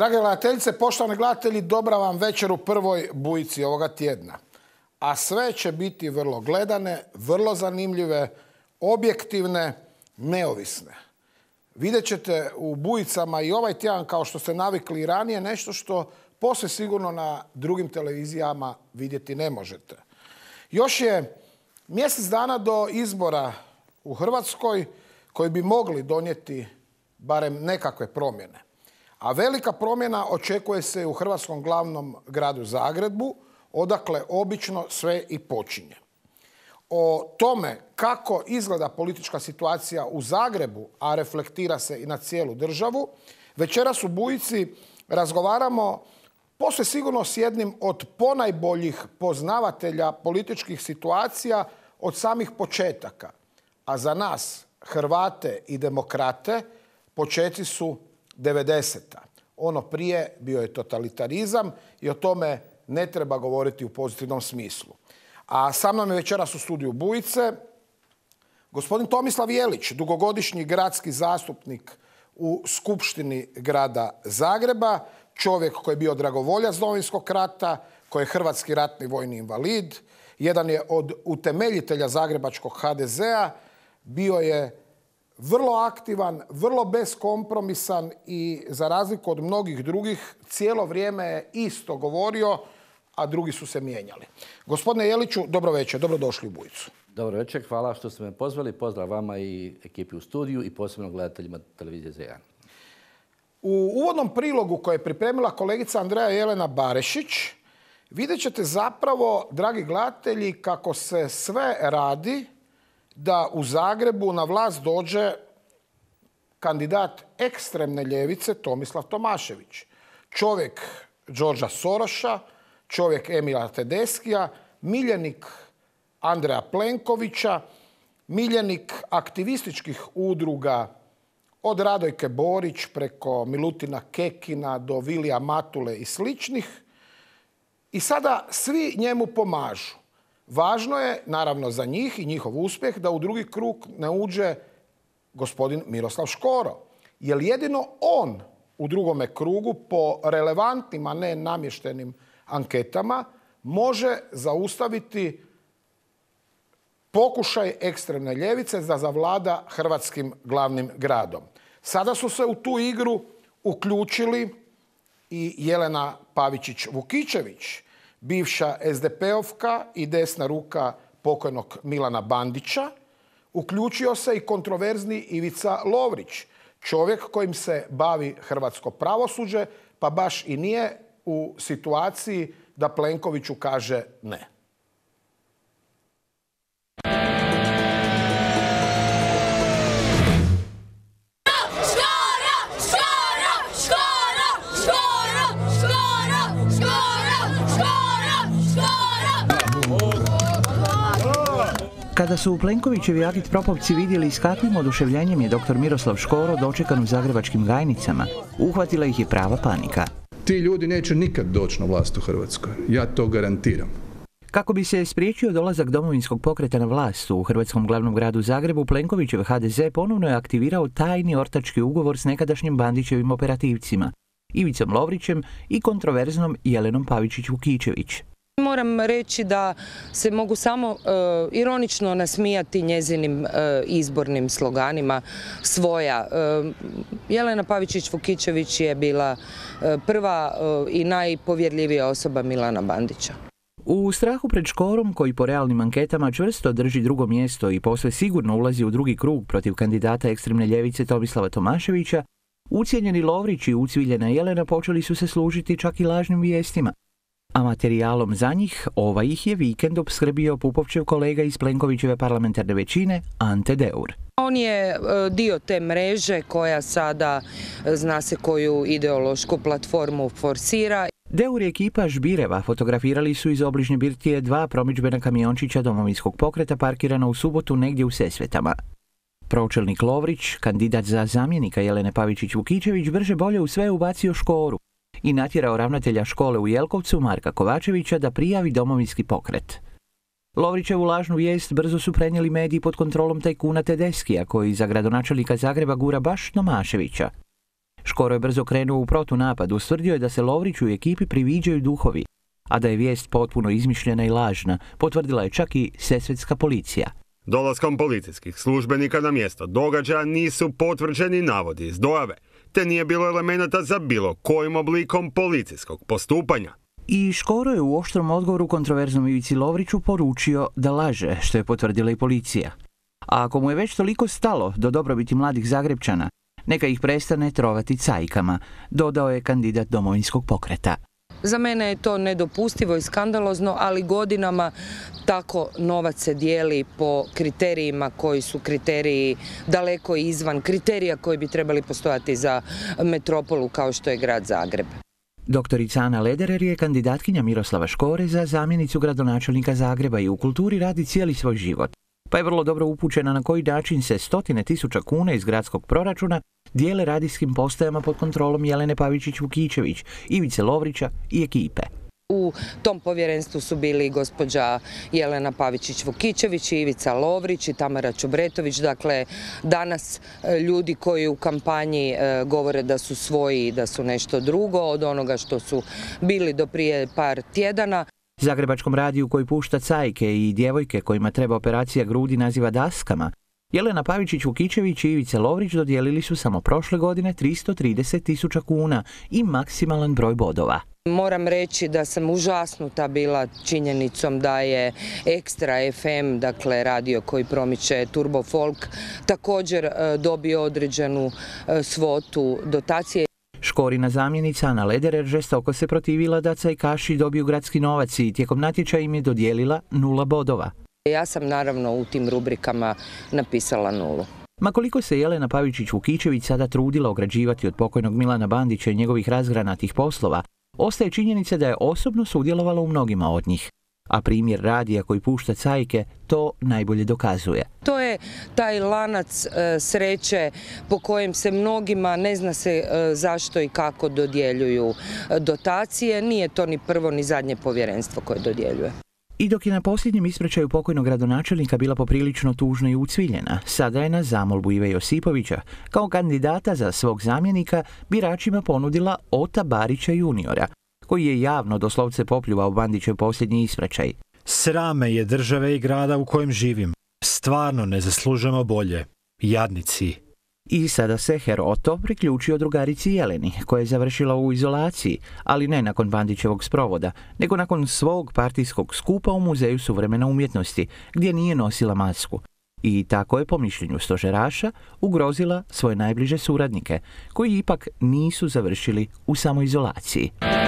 Drage gledateljice, poštovani gledatelji, dobra vam večer u prvoj bujici ovoga tjedna. A sve će biti vrlo gledane, vrlo zanimljive, objektivne, neovisne. Vidjet ćete u bujicama i ovaj tjedan, kao što ste navikli i ranije, nešto što posve sigurno na drugim televizijama vidjeti ne možete. Još je mjesec dana do izbora u Hrvatskoj koji bi mogli donijeti barem nekakve promjene. A velika promjena očekuje se u hrvatskom glavnom gradu Zagrebu, odakle obično sve i počinje. O tome kako izgleda politička situacija u Zagrebu, a reflektira se i na cijelu državu, večeras u Bujici razgovaramo posve sigurno s jednim od ponajboljih poznavatelja političkih situacija od samih početaka. A za nas, Hrvate i demokrate, počeci su 90-ta. Ono prije bio je totalitarizam i o tome ne treba govoriti u pozitivnom smislu. A sa mnom je večeras u studiju Bujice gospodin Tomislav Jelić, dugogodišnji gradski zastupnik u Skupštini grada Zagreba, čovjek koji je bio dragovoljac Domovinskog rata, koji je hrvatski ratni vojni invalid, jedan je od utemeljitelja zagrebačkog HDZ-a, bio je vrlo aktivan, vrlo beskompromisan i za razliku od mnogih drugih cijelo vrijeme je isto govorio, a drugi su se mijenjali. Gospodine Jeliću, dobro večer, dobrodošli u Bujicu. Dobro večer, hvala što ste me pozvali. Pozdrav vama i ekipi u studiju i posebno gledateljima televizije Z1. U uvodnom prilogu koje je pripremila kolegica Andreja Jelena Barešić, vidjet ćete zapravo, dragi gledatelji, kako se sve radi da u Zagrebu na vlast dođe kandidat ekstremne ljevice Tomislav Tomašević. Čovjek Đorđa Soroša, čovjek Emila Tedeskija, miljenik Andreja Plenkovića, miljenik aktivističkih udruga od Radojke Borić preko Milutina Kekina do Vilija Matule i sličnih. I sada svi njemu pomažu. Važno je, naravno za njih i njihov uspjeh, da u drugi krug ne uđe gospodin Miroslav Škoro. Jer jedino on u drugome krugu po relevantnim, a ne namještenim anketama može zaustaviti pokušaj ekstremne ljevice da zavlada hrvatskim glavnim gradom. Sada su se u tu igru uključili i Jelena Pavičić-Vukičević, bivša SDP-ovka i desna ruka pokojnog Milana Bandića. Uključio se i kontroverzni Ivica Lovrić, čovjek kojim se bavi hrvatsko pravosuđe, pa baš i nije u situaciji da Plenkoviću kaže ne. Kada su Plenkovićevi agit propovci vidjeli s kakvim oduševljenjem je dr. Miroslav Škoro dočekan u zagrebačkim Gajnicama, uhvatila ih je prava panika. Ti ljudi neće nikad doći na vlast u Hrvatskoj. Ja to garantiram. Kako bi se spriječio dolazak Domovinskog pokreta na vlast u hrvatskom glavnom gradu Zagrebu, Plenkovićev HDZ ponovno je aktivirao tajni ortački ugovor s nekadašnjim Bandićevim operativcima, Ivicom Lovrićem i kontroverznom Jelenom Pavičić-Vukičević. Moram reći da se mogu samo ironično nasmijati njezinim izbornim sloganima svoja. Jelena Pavičić-Vukičević je bila prva i najpovjerljivija osoba Milana Bandića. U strahu pred Škorom, koji po realnim anketama čvrsto drži drugo mjesto i posve sigurno ulazi u drugi krug protiv kandidata ekstremne ljevice Tomislava Tomaševića, ucijenjeni Lovrić i ucviljena Jelena počeli su se služiti čak i lažnim vijestima. A materijalom za njih ih je vikend opskrbio Pupovčev kolega iz Plenkovićeve parlamentarne većine, Ante Deur. On je dio te mreže koja sada zna se koju ideološku platformu forsira. Deur i ekipa Žbireva fotografirali su iz obližnje birtije 2 promidžbena kamiončića Domovinskog pokreta parkirana u subotu negdje u Sesvetama. Pročelnik Lovrić, kandidat za zamjenika Jelene Pavičić-Vukičević, brže bolje u sve ubacio Škoru i natjerao ravnatelja škole u Jelkovcu, Marka Kovačevića, da prijavi Domovinski pokret. Lovrićevu lažnu vijest brzo su prenijeli mediji pod kontrolom tajkuna Tedeskija, koji za gradonačelnika Zagreba gura baš Tomaševića. Škoro je brzo krenuo u protunapad, ustvrdio je da se Lovriću i ekipi priviđaju duhovi, a da je vijest potpuno izmišljena i lažna, potvrdila je čak i sesvetska policija. Dolaskom policijskih službenika na mjesto događaja nisu potvrđeni navodi iz dojave, te nije bilo elemenata za bilo kojim oblikom policijskog postupanja. I Škoro je u oštrom odgovoru kontroverznom Ivici Lovriću poručio da laže, što je potvrdila i policija. A ako mu je već toliko stalo do dobrobiti mladih Zagrepčana, neka ih prestane trovati cajkama, dodao je kandidat Domovinskog pokreta. Za mene je to nedopustivo i skandalozno, ali godinama tako novac se dijeli po kriterijima koji su kriteriji daleko izvan kriterija koji bi trebali postojati za metropolu kao što je grad Zagreb. Doktorica Ana Lederer je kandidatkinja Miroslava Škore za zamjenicu gradonačelnika Zagreba i u kulturi radi cijeli svoj život. Pa je vrlo dobro upućena na koji način se 100.000 kuna iz gradskog proračuna dijele radijskim postajama pod kontrolom Jelene Pavičić-Vukičević, Ivice Lovrića i ekipe. U tom povjerenstvu su bili gospođa Jelena Pavičić-Vukičević, Ivica Lovrić i Tamara Čobretović. Dakle, danas ljudi koji u kampanji govore da su svoji, da su nešto drugo od onoga što su bili do prije par tjedana. Zagrebačkom radiju koji pušta cajke i djevojke kojima treba operacija grudi naziva daskama, Jelena Pavičić-Vukičević i Ivica Lovrić dodijelili su samo prošle godine 330.000 kuna i maksimalan broj bodova. Moram reći da sam užasnuta bila činjenicom da je Ekstra FM, dakle radio koji promiče Turbo Folk, također dobio određenu svotu dotacije. Škorina zamjenica Ana Lederer žestoko se protivila da cajkaši dobiju gradski novac i tijekom natječaja im je dodijelila 0 bodova. Ja sam naravno u tim rubrikama napisala 0. Ma koliko se Jelena Pavičić-Vukičević sada trudila ograđivati od pokojnog Milana Bandića i njegovih razgranatih poslova, ostaje činjenica da je osobno sudjelovala u mnogima od njih. A primjer radija koji pušta cajke to najbolje dokazuje. To je taj lanac sreće po kojem se mnogima, ne zna se zašto i kako dodjeljuju dotacije. Nije to ni prvo ni zadnje povjerenstvo koje dodjeljuje. I dok je na posljednjem ispraćaju pokojnog gradonačelnika bila poprilično tužna i ucviljena, sada je na zamolbu Ive Josipovića kao kandidata za svog zamjenika biračima ponudila Ota Barića juniora, koji je javno doslovce popljuvao Bandićev posljednji ispraćaj. Srame je države i grada u kojem živim. Stvarno ne zaslužujemo bolje. Jadnici. I sada se Her Oto priključio drugarici Jeleni, koja je završila u izolaciji, ali ne nakon Bandićevog sprovoda, nego nakon svog partijskog skupa u Muzeju suvremene umjetnosti, gdje nije nosila masku. I tako je, po mišljenju stožeraša, ugrozila svoje najbliže suradnike, koji ipak nisu završili u samoizolaciji.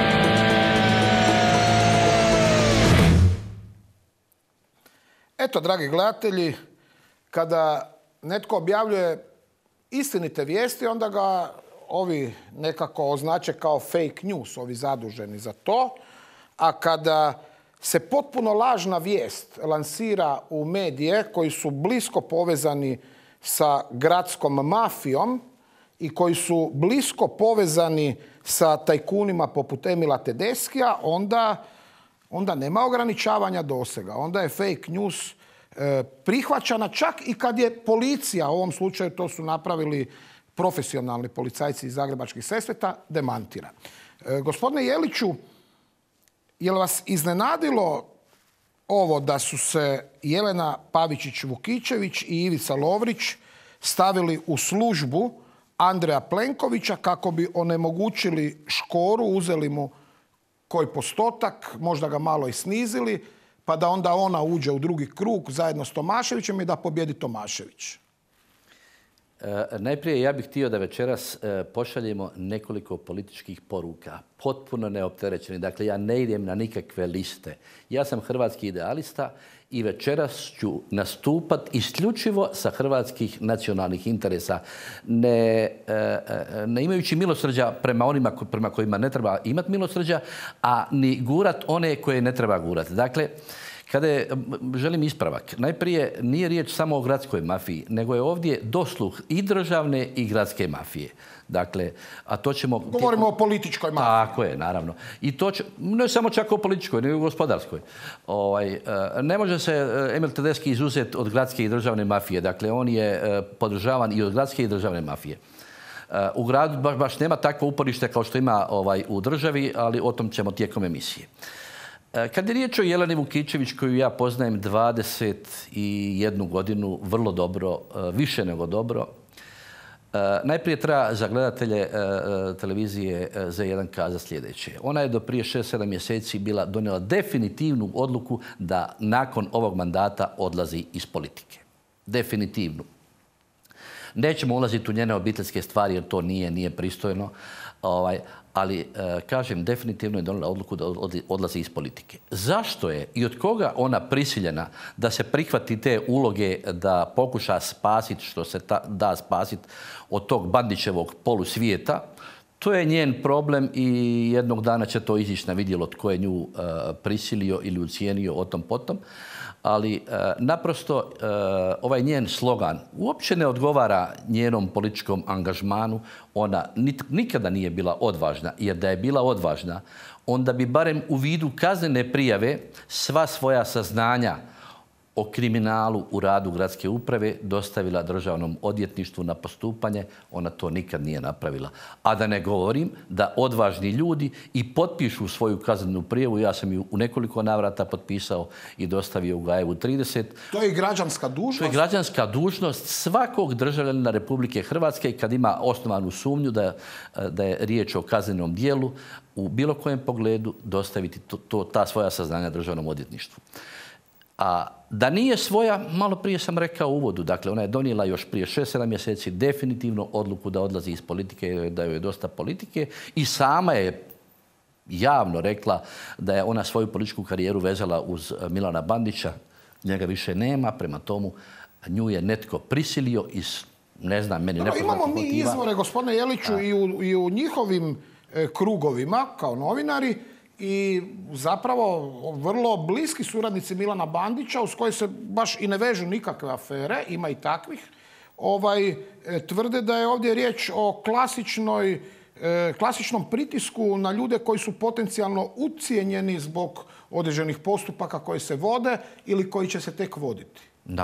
Eto, dragi gledatelji, kada netko objavljuje istinite vijesti, onda ga ovi nekako označe kao fake news, ovi zaduženi za to. A kada se potpuno lažna vijest lansira u medije koji su blisko povezani sa gradskom mafijom i koji su blisko povezani sa tajkunima poput Emila Tedeskija, onda nema ograničavanja dosega. Onda je fake news prihvaćana čak i kad je policija, u ovom slučaju to su napravili profesionalni policajci iz Zagrebačkih Sesveta, demantira. Gospodine Jeliću, je li vas iznenadilo ovo da su se Jelena Pavičić-Vukičević i Ivica Lovrić stavili u službu Andreja Plenkovića kako bi onemogućili Škoru, uzeli mu koji postotak, možda ga malo i snizili, pa da onda ona uđe u drugi krug zajedno s Tomaševićem i da pobjedi Tomašević? Najprije ja bih htio da večeras pošaljemo nekoliko političkih poruka, potpuno neopterećeni. Dakle, ja ne idem na nikakve liste. Ja sam hrvatski idealista i večeras ću nastupat isključivo sa hrvatskih nacionalnih interesa, ne imajući milosrđa prema onima prema kojima ne treba imati milosrđa, a ni gurat one koje ne treba gurati. Dakle, želim ispravak. Najprije nije riječ samo o gradskoj mafiji, nego je ovdje dosluh i državne i gradske mafije. Dakle, a to ćemo... Govorimo o političkoj mafiji. Tako je, naravno. I to ne samo čak o političkoj, nego i o gospodarskoj. Ne može se Emil Tedeschi izuzeti od gradske i državne mafije. Dakle, on je podržavan i od gradske i državne mafije. U gradu baš nema takvo uporište kao što ima u državi, ali o tom ćemo tijekom emisije. Kad je riječ o Jeleni Vukičević, koju ja poznajem 21 godinu, vrlo dobro, više nego dobro, najprije treba za gledatelje televizije Z1 kazati sljedeće. Ona je do prije 6-7 mjeseci donijela definitivnu odluku da nakon ovog mandata odlazi iz politike. Definitivnu. Nećemo ulaziti u njene obiteljske stvari jer to nije pristojno, ali kažem, definitivno je donijela odluku da odlazi iz politike. Zašto je i od koga ona prisiljena da se prihvati te uloge da pokuša spasiti što se da spasiti od tog Bandićevog polusvijeta, to je njen problem i jednog dana će to izići na vidjelo tko je nju prisilio ili ucijenio o tom potom. Ali naprosto ovaj njen slogan uopće ne odgovara njenom političkom angažmanu. Ona nikada nije bila odvažna, jer da je bila odvažna, onda bi barem u vidu kaznene prijave sva svoja saznanja o kriminalu u radu gradske uprave dostavila Državnom odvjetništvu na postupanje. Ona to nikad nije napravila. A da ne govorim da odvažni ljudi i potpišu svoju kaznenu prijavu. Ja sam ju u nekoliko navrata potpisao i dostavio u Gajevu 30. To je građanska dužnost? To je građanska dužnost svakog državljanina Republike Hrvatske kad ima osnovanu sumnju da je riječ o kaznenom dijelu u bilo kojem pogledu dostaviti ta svoja saznanja Državnom odvjetništvu. A da nije svoja, malo prije sam rekao u uvodu, dakle ona je donijela još prije 6-7 mjeseci definitivno odluku da odlazi iz politike, da joj je dosta politike i sama je javno rekla da je ona svoju političku karijeru vezala uz Milana Bandića, njega više nema, prema tomu nju je netko prisilio iz, ne znam, meni nepoznatih motiva. Imamo mi izvore, gospodine Jeliću, i u njihovim krugovima kao novinari, i zapravo vrlo bliski suradnici Milana Bandića, uz koje se baš i ne vežu nikakve afere, ima i takvih, tvrde da je ovdje riječ o klasičnom pritisku na ljude koji su potencijalno ucijenjeni zbog određenih postupaka koji se vode ili koji će se tek voditi.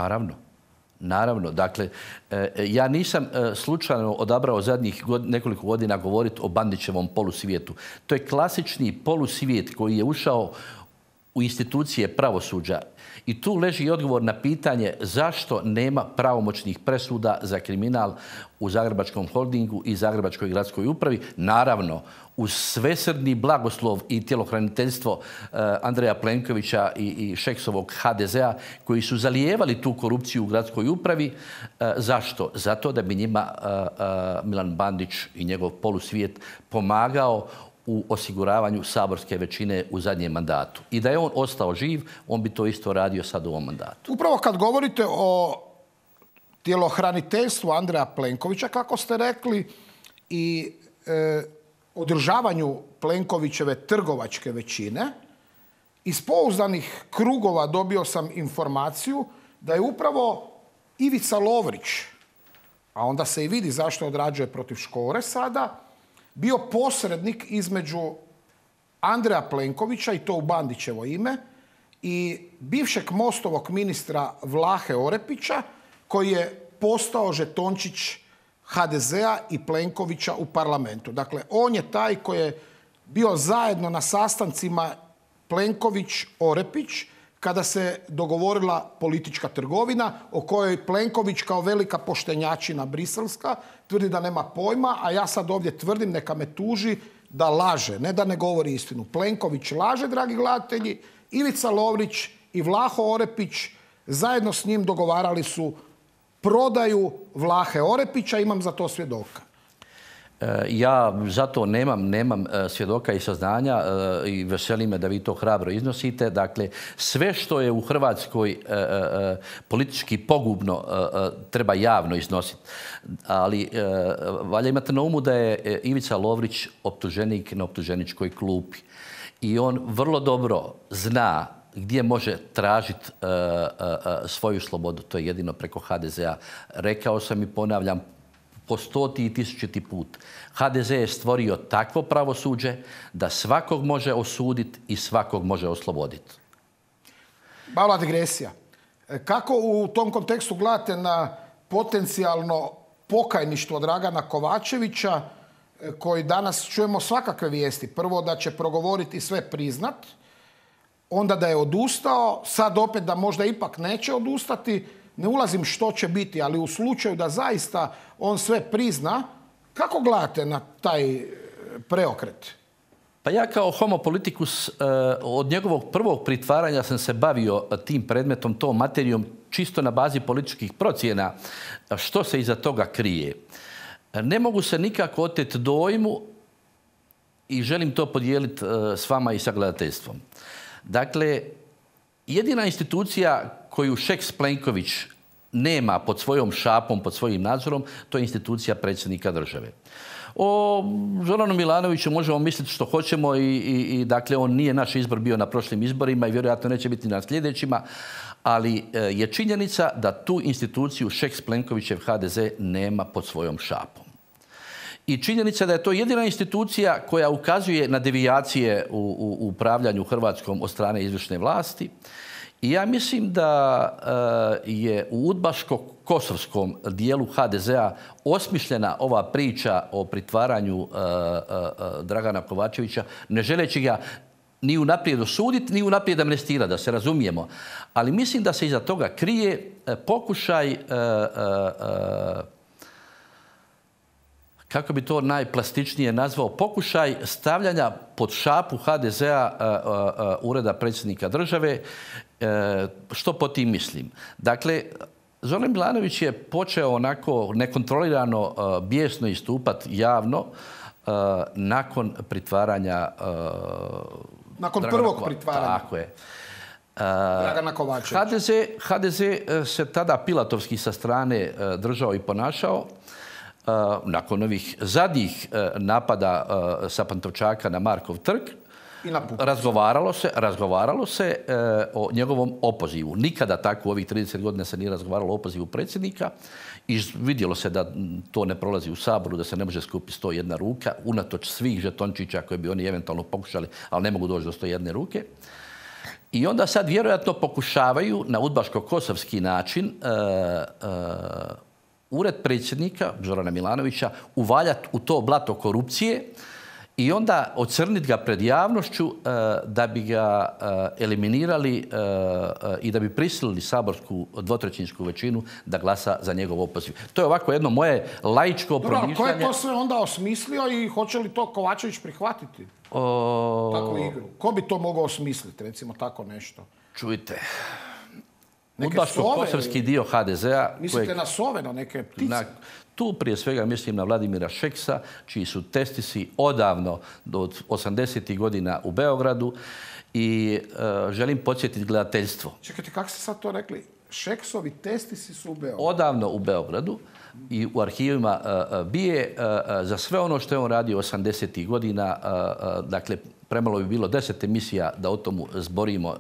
Naravno. Dakle, ja nisam slučajno odabrao zadnjih nekoliko godina govoriti o Bandićevom polusvijetu. To je klasični polusvijet koji je ušao u institucije pravosuđa. I tu leži odgovor na pitanje zašto nema pravomoćnih presuda za kriminal u Zagrebačkom holdingu i Zagrebačkoj gradskoj upravi. Naravno, uz svesrdni blagoslov i tjelohraniteljstvo Andreja Plenkovića i Šeksovog HDZ-a koji su zalijevali tu korupciju u gradskoj upravi. Zašto? Zato da bi njima Milan Bandić i njegov polusvijet pomagao u osiguravanju saborske većine u zadnjem mandatu. I da je on ostao živ, on bi to isto radio sad u ovom mandatu. Upravo kad govorite o tjelohraniteljstvu Andreja Plenkovića, kako ste rekli, i održavanju Plenkovićeve trgovačke većine, iz pouzdanih krugova dobio sam informaciju da je upravo Ivica Lovrić, a onda se i vidi zašto odrađuje protiv Škore sada, bio posrednik između Andreja Plenkovića, i to u Bandićevo ime, i bivšeg Mostovog ministra Vlahe Orepića, koji je postao žetončić HDZ-a i Plenkovića u parlamentu. Dakle, on je taj koji je bio zajedno na sastancima Plenković-Orepić kada se dogovorila politička trgovina o kojoj Plenković kao velika poštenjačina briselska tvrdi da nema pojma, a ja sad ovdje tvrdim, neka me tuži, da laže, ne da ne govori istinu. Plenković laže, dragi gledatelji, Ivica Lovrić i Vlaho Orepić zajedno s njim dogovarali su prodaju Vlahe Orepića, imam za to svjedoka. Ja zato nemam svjedoka i saznanja i veseli me da vi to hrabro iznosite. Dakle, sve što je u Hrvatskoj politički pogubno treba javno iznositi. Ali valja imati na umu da je Ivica Lovrić optuženik na optuženičkoj klupi. I on vrlo dobro zna gdje može tražiti svoju slobodu. To je jedino preko HDZ-a. Rekao sam i ponavljam po 100. i 1000. put. HDZ je stvorio takvo pravosuđe da svakog može osuditi i svakog može osloboditi. Mala digresija. Kako u tom kontekstu gledate na potencijalno pokajništvo Dragana Kovačevića, koji danas čujemo svakakve vijesti. Prvo da će progovoriti i sve priznat, onda da je odustao, sad opet da možda ipak neće odustati. Ne ulazim što će biti, ali u slučaju da zaista on sve prizna, kako gledate na taj preokret? Pa ja kao homo politikus od njegovog prvog pritvaranja sam se bavio tim predmetom, tom materijom, čisto na bazi političkih procjena što se iza toga krije. Ne mogu se nikako oteti dojmu i želim to podijeliti s vama i sa gledateljstvom. Dakle, jedina institucija koju Šeks-Plenković nema pod svojom šapom, pod svojim nadzorom, to je institucija predsjednika države. O Zoranu Milanoviću možemo misliti što hoćemo i dakle, on nije naš izbor bio na prošlim izborima i vjerojatno neće biti na sljedećima, ali je činjenica da tu instituciju Šeks-Plenkovićev HDZ nema pod svojom šapom. I činjenica da je to jedina institucija koja ukazuje na devijacije u upravljanju Hrvatskom od strane izvršne vlasti. I ja mislim da je u udbaško-kosovskom dijelu HDZ-a osmišljena ova priča o pritvaranju Dragana Kovačevića, ne želeći ga ni unaprijed osuditi, ni unaprijed amnestirati, da se razumijemo. Ali mislim da se iza toga krije pokušaj, kako bi to najplastičnije nazvao, pokušaj stavljanja pod šapu HDZ-a Ureda predsjednika države. Što po tim mislim? Dakle, Zoran Milanović je počeo onako nekontrolirano bijesno istupati javno nakon pritvaranja nakon prvog pritvaranja. Tako je. Dragana Kovačevića. HDZ se tada pilatovski sa strane držao i ponašao. Nakon ovih napada sa Pantovčaka na Markov trg, razgovaralo se o njegovom opozivu. Nikada tako u ovih 30 godina se nije razgovaralo o opozivu predsjednika i vidjelo se da to ne prolazi u Saboru, da se ne može skupiti 101 ruka, unatoč svih žetončića koje bi oni eventualno pokušali, ali ne mogu doći do 101 ruke. I onda sad vjerojatno pokušavaju na udbaško-kosovski način ured predsjednika Zorana Milanovića uvaljati u to blato korupcije i onda ocrniti ga pred javnošću da bi ga eliminirali i da bi prisilili saborsku dvotrećinsku većinu da glasa za njegov opoziv. To je ovako jedno moje laičko promišljanje. Ko je to sve onda osmislio i hoće li to Kovačević prihvatiti? Takvu igru. Ko bi to mogao osmisliti, recimo tako nešto? Čujte. Udbaško-kosovski dio HDZ-a... Mislite na sove, na neke ptice? Tu prije svega mislim na Vladimira Šeksa, čiji su testisi odavno od 80. godina u Beogradu i želim podsjetiti gledateljstvo. Čekajte, kako ste sad to rekli? Šeksovi testisi su u Beogradu? Odavno u Beogradu i u arhivima BIA za sve ono što je on radio 80. godina, dakle, premalo bi bilo 10 emisija da o tomu zborimo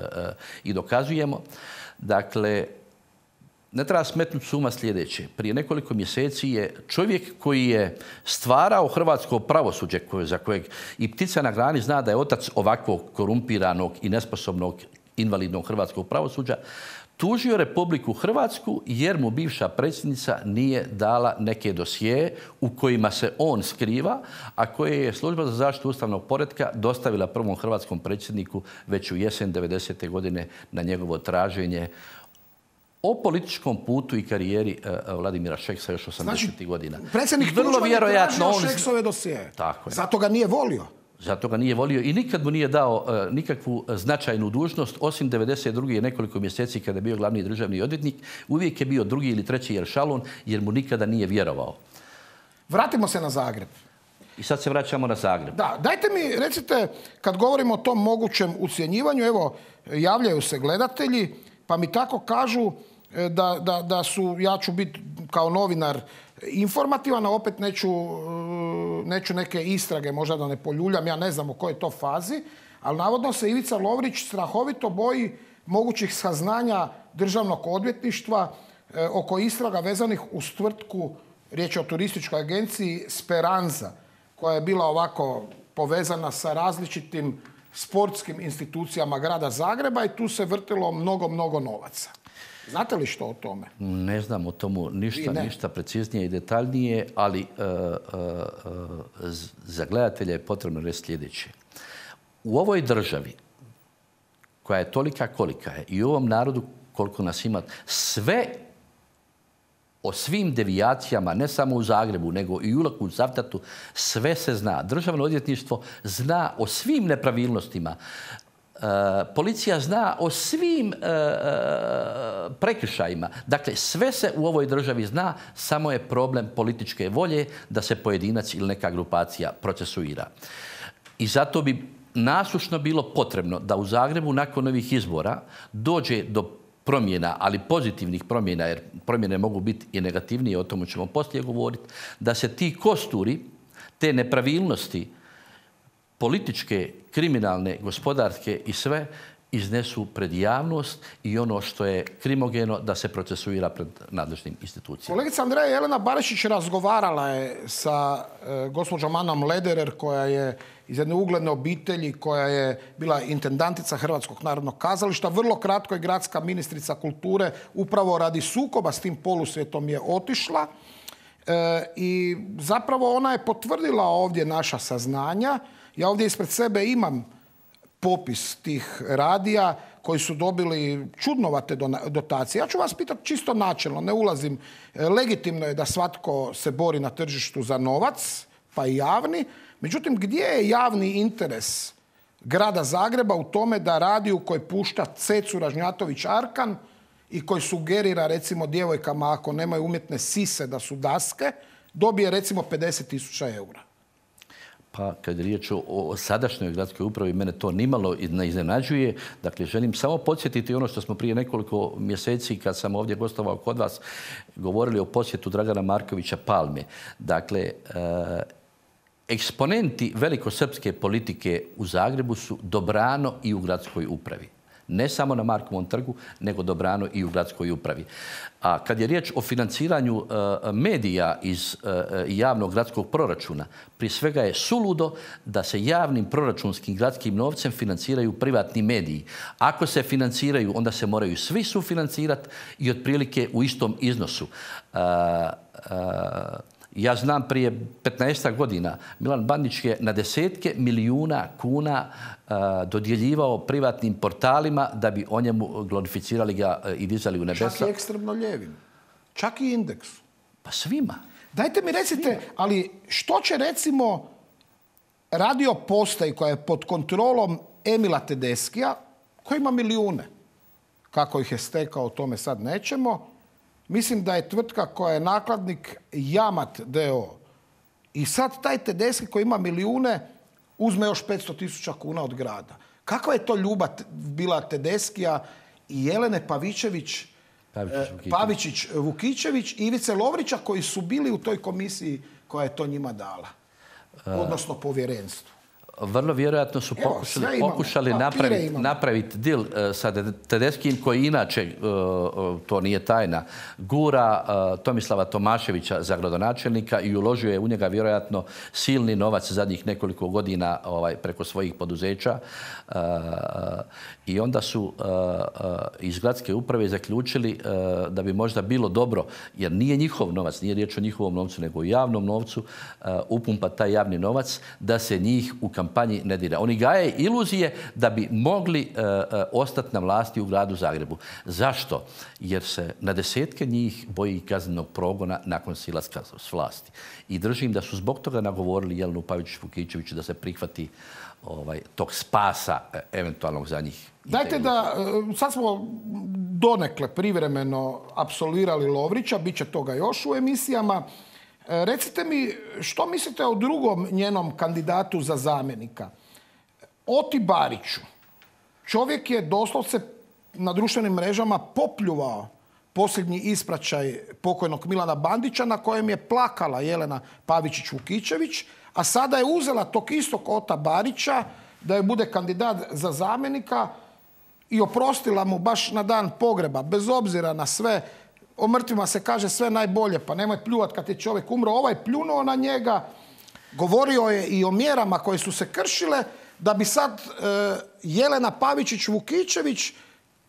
i dokazujemo. Dakle, ne treba smetnuti s uma sljedeće. Prije nekoliko mjeseci je čovjek koji je stvarao hrvatsko pravosuđe, za kojeg i ptica na grani zna da je otac ovakvog korumpiranog i nesposobnog invalidnog hrvatskog pravosuđa, tužio Republiku Hrvatsku jer mu bivša predsjednica nije dala neke dosije u kojima se on skriva, a koje je Služba za zaštitu ustavnog poretka dostavila prvom hrvatskom predsjedniku već u jesen 90. godine na njegovo traženje o političkom putu i karijeri Vladimira Šeksa još 80. godina. Predsjednik Tuđman je tražio Šeksove dosije. Tako je. Zato ga nije volio. Zato ga nije volio i nikad mu nije dao nikakvu značajnu dužnost, osim 92. nekoliko mjeseci kada je bio glavni državni odvjetnik. Uvijek je bio drugi ili treći Jeršalon jer mu nikada nije vjerovao. Vratimo se na Zagreb. I sad se vraćamo na Zagreb. Da, dajte mi recite, kad govorimo o tom mogućem ucjenjivanju, evo, javljaju se gledatelji, pa mi tako kažu da su, ja ću biti kao novinar informativan, a opet neću neke istrage, možda da ne poljuljam, ja ne znam u kojoj to fazi, ali navodno se Ivica Lovrić strahovito boji mogućih saznanja državnog odvjetništva oko istraga vezanih uz tvrtku, riječ je o turističkoj agenciji Speranza, koja je bila ovako povezana sa različitim sportskim institucijama grada Zagreba i tu se vrtilo mnogo novaca. Znate li što o tome? Ne znam o tomu ništa preciznije i detaljnije, ali za gledatelja je potrebno reći sljedeće. U ovoj državi, koja je tolika kolika je, i u ovom narodu koliko nas ima, sve o svim devijacijama, ne samo u Zagrebu, nego i u Cavtatu, sve se zna. Državno odvjetništvo zna o svim nepravilnostima. Policija zna o svim prekršajima. Dakle, sve se u ovoj državi zna, samo je problem političke volje da se pojedinac ili neka grupacija procesuira. I zato bi nasušno bilo potrebno da u Zagrebu nakon ovih izbora dođe do promjena, ali pozitivnih promjena, jer promjene mogu biti i negativnije, o tomu ćemo poslije govoriti, da se ti kosturi, te nepravilnosti, političke, kriminalne, gospodarske i sve iznesu pred javnost i ono što je krimogeno da se procesuira pred nadležnim institucijama. Kolegica Andreja Jelena Barišić razgovarala je sa gospođom Anom Lederer, koja je iz jedne ugledne obitelji, koja je bila intendantica Hrvatskog narodnog kazališta. Vrlo kratko je gradska ministrica kulture upravo radi sukoba s tim polusvijetom je otišla. I zapravo ona je potvrdila ovdje naša saznanja. Ja ovdje ispred sebe imam popis tih radija koji su dobili čudnovate dotacije. Ja ću vas pitati čisto načelno, ne ulazim. Legitimno je da svatko se bori na tržištu za novac, pa i javni. Međutim, gdje je javni interes grada Zagreba u tome da radiju koji pušta Cecu Ražnjatović-Arkan i koji sugerira recimo djevojkama ako nemaju umjetne sise da su daske, dobije recimo 50.000 eura? Pa kad je riječ o sadašnjoj gradskoj upravi, mene to nimalo ne iznenađuje. Dakle, želim samo podsjetiti ono što smo prije nekoliko mjeseci, kad sam ovdje gostovao kod vas, govorili o posjetu Dragana Markovića Palme. Dakle, eksponenti velikosrpske politike u Zagrebu su dobrano i u gradskoj upravi. Ne samo na Markovom trgu, nego dobrano i u gradskoj upravi. A kad je riječ o financiranju medija iz javnog gradskog proračuna, prije svega je suludo da se javnim proračunskim gradskim novcem financiraju privatni mediji. Ako se financiraju, onda se moraju svi sufinancirati i otprilike u istom iznosu. Ja znam prije 15 godina Milan Bandić je na desetke milijuna kuna dodjeljivao privatnim portalima da bi o njemu glorificirali ga i dizali u nebesa. Čak i ekstremno ljevim. Čak i Indeksu. Pa svima. Dajte mi recite, ali što će recimo radio postaji koja je pod kontrolom Emila Tedeskija, koji ima milijune, kako ih je stekao, o tome sad nećemo. Mislim da je tvrtka koja je nakladnik Jamat d.o. I sad taj Tedeski koji ima milijune uzme još 500.000 kuna od grada. Kakva je to ljubav bila Tedeskija i Jelene Pavičić-Vukičević i Ivice Lovrića koji su bili u toj komisiji koja je to njima dala? Odnosno povjerenstvu. Vrlo vjerojatno su pokušali napraviti deal sa Tedeskim koji inače, to nije tajna, gura Tomislava Tomaševića za gradonačelnika i uložio je u njega vjerojatno silni novac zadnjih nekoliko godina preko svojih poduzeća. I onda su iz gradske uprave zaključili da bi možda bilo dobro, jer nije njihov novac, nije riječ o njihovom novcu, nego o javnom novcu, upumpa taj javni novac, da se njih u kampanji ne dira. Oni gaje iluzije da bi mogli ostati na vlasti u gradu Zagrebu. Zašto? Jer se na desetke njih boji kaznenog progona nakon silaska s vlasti. I držim da su zbog toga nagovorili Jelenu Pavičić-Vukičević da se prihvati tog spasa eventualnog za njih. Dajte da, sad smo donekle privremeno apsolvirali Lovrića, bit će toga još u emisijama. Recite mi, što mislite o drugom njenom kandidatu za zamjenika? Oti Bariću. Čovjek je doslovce na društvenim mrežama popljuvao posljednji ispraćaj pokojnog Milana Bandića na kojem je plakala Jelena Pavičić-Vukičević, a sada je uzela tog istog Ota Barića da je bude kandidat za zamjenika i oprostila mu baš na dan pogreba, bez obzira na sve. O mrtvima se kaže sve najbolje, pa nemoj pljuvat kad je čovjek umro. Ovaj pljunuo na njega, govorio je i o mjerama koje su se kršile, da bi sad Jelena Pavičić-Vukičević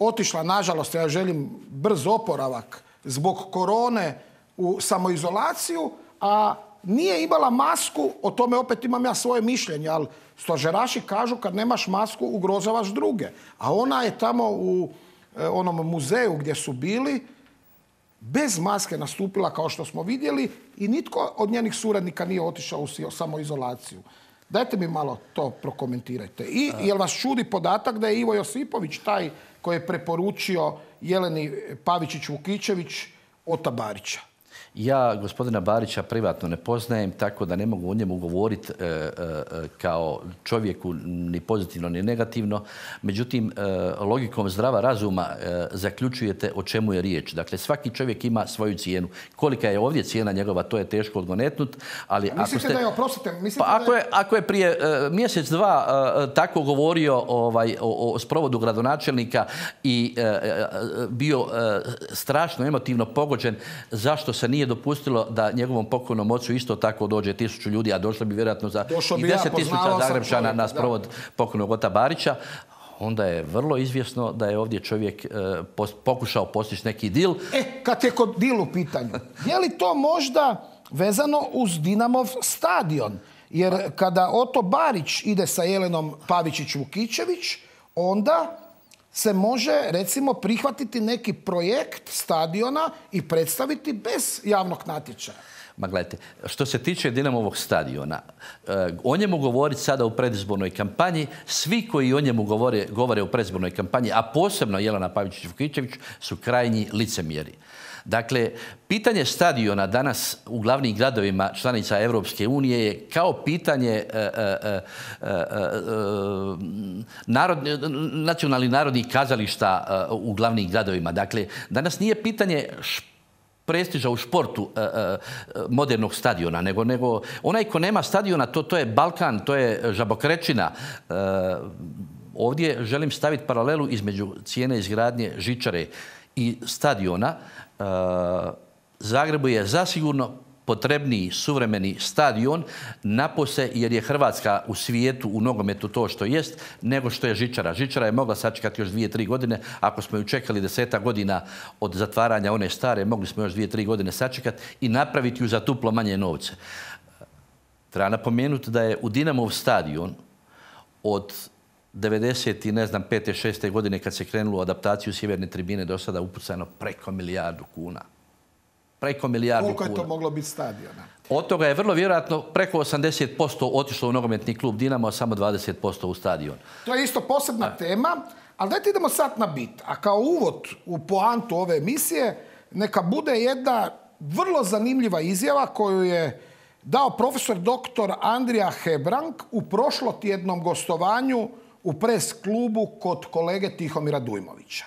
otišla, nažalost, ja želim brz oporavak zbog korone u samoizolaciju, a nije imala masku, o tome opet imam ja svoje mišljenje, ali stožeraši kažu kad nemaš masku ugrožavaš druge. A ona je tamo u onom muzeju gdje su bili bez maske nastupila, kao što smo vidjeli, i nitko od njenih suradnika nije otišao u samoizolaciju. Dajte mi malo to prokomentirajte. I jel vas čudi podatak da je Ivo Josipović taj koji je preporučio Jeleni Pavičić-Vukičević Ota Barića? Ja gospodina Barića privatno ne poznajem, tako da ne mogu o njemu govoriti kao čovjeku ni pozitivno ni negativno. Međutim, logikom zdrava razuma zaključujete o čemu je riječ. Dakle, svaki čovjek ima svoju cijenu. Kolika je ovdje cijena njegova, to je teško odgonetnuti. Ali mislite da je, oprostite, ako je prije mjesec, dva tako govorio o sprovodu gradonačelnika i bio strašno emotivno pogođen, zašto se nije dopustilo da njegovom pokojnom ocu isto tako dođe 1000 ljudi, a došlo bi vjerojatno za i 10.000 Zagrebčana na sprovod pokojnog Ota Barića, onda je vrlo izvjesno da je ovdje čovjek pokušao postići neki dil. Kad je kod dil u pitanju, je li to možda vezano uz Dinamov stadion? Jer kada Oto Barić ide sa Jelenom Pavičić-Vukičević, onda se može, recimo, prihvatiti neki projekt stadiona i predstaviti bez javnog natječaja. Ma gledajte, što se tiče Dinamovog stadiona, o njemu govoriti sada u predizbornoj kampanji, svi koji o njemu govore u predizbornoj kampanji, a posebno Jelena Pavičić-Vukičević, su krajnji licemjeri. Dakle, pitanje stadiona danas u glavnim gradovima članica Europske unije je kao pitanje nacionalnih narodnih kazališta u glavnim gradovima. Dakle, danas nije pitanje prestiža u športu modernog stadiona, nego onaj ko nema stadiona, to je Balkan, to je žabokrečina. Ovdje želim staviti paralelu između cijene izgradnje žičare i stadiona. Zagrebu je zasigurno potrebniji suvremeni stadion, napose jer je Hrvatska u svijetu u nogometu to što jest, nego što je žičara. Žičara je mogla sačekati još 2-3 godine. Ako smo ju čekali 10 godina od zatvaranja one stare, mogli smo još 2-3 godine sačekati i napraviti ju za duplo manje novce. Treba napomenuti da je u Dinamov stadion od 90 i ne znam 5. 6. godine kad se krenulo u adaptaciju sjeverne tribine do sada upucano preko 1 milijardu kuna. Preko 1 milijardu kuna. Koliko je to moglo biti stadiona? Od toga je vrlo vjerojatno preko 80% otišlo u nogometni klub Dinamo, a samo 20% u stadion. To je isto posebna tema, ali dajte idemo sad na bit. A kao uvod u poantu ove emisije, neka bude jedna vrlo zanimljiva izjava koju je dao profesor dr. Andrija Hebrang u prošlotjednom gostovanju u pres klubu kod kolege Tihomira Dujmovića.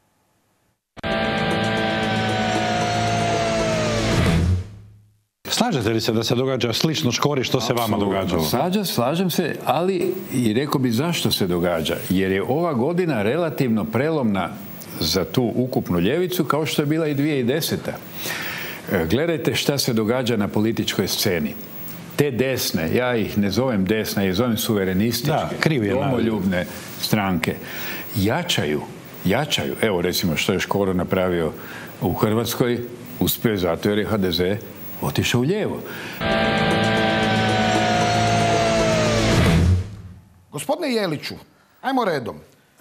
Slažete li se da se događa slično Škori što se vama događalo? Slažem se, ali i rekao bi zašto se događa. Jer je ova godina relativno prelomna za tu ukupnu ljevicu kao što je bila i 2010. Gledajte šta se događa na političkoj sceni. Te desne, ja ih ne zovem desne, ja zovem suverenističke, domoljubne stranke, jačaju. Evo recimo što je Škoro napravio u Hrvatskoj, uspio zato jer je HDZ otišao u lijevo. Gospodine Jeliću, ajmo redom.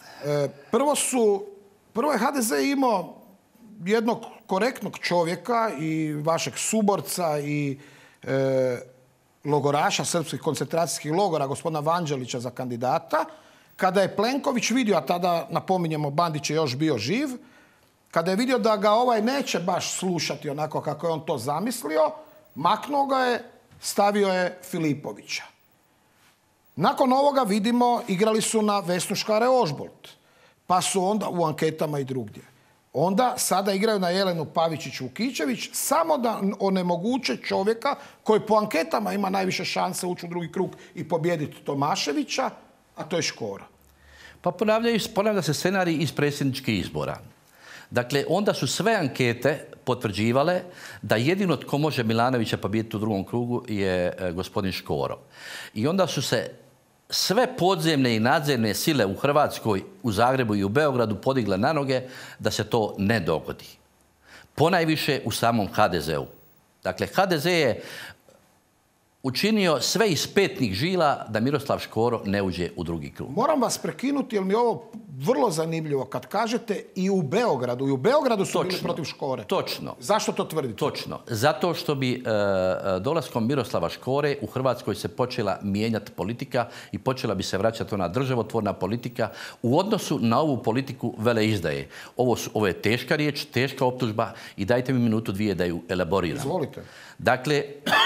Prvo je HDZ imao jednog korektnog čovjeka i vašeg suborca i logoraša srpskih koncentracijskih logora, gospodina Vanđelića za kandidata. Kada je Plenković vidio, a tada, napominjemo, Bandić je još bio živ, kada je vidio da ga ovaj neće baš slušati onako kako je on to zamislio, maknuo ga je, stavio je Filipovića. Nakon ovoga vidimo, igrali su na Vesnu Škare-Ožbolt, pa su onda u anketama i drugdje. Onda sada igraju na Jelenu Pavičić-Vukičević samo da onemoguće čovjeka koji po anketama ima najviše šanse ući u drugi krug i pobijediti Tomaševića, a to je Škoro. Pa ponavlja se scenarij iz predsjedničkih izbora. Dakle, onda su sve ankete potvrđivale da jedino tko može Milanovića pobijediti u drugom krugu je gospodin Škoro. I onda su se sve podzemne i nadzemne sile u Hrvatskoj, u Zagrebu i u Beogradu podigle na noge da se to ne dogodi. Ponajviše u samom HDZ-u. Dakle, HDZ je učinio sve iz petnih žila da Miroslav Škoro ne uđe u drugi krug. Moram vas prekinuti jer mi je ovo vrlo zanimljivo. Kad kažete i u Beogradu su bili protiv Škore. Točno. Zašto to tvrdite? Točno. Zato što bi dolaskom Miroslava Škore u Hrvatskoj se počela mijenjati politika i počela bi se vraćati ona državotvorna politika u odnosu na ovu politiku veleizdaje. Ovo je teška riječ, teška optužba i dajte mi minutu, dvije da ju elaboriram. Izvolite. Dakle,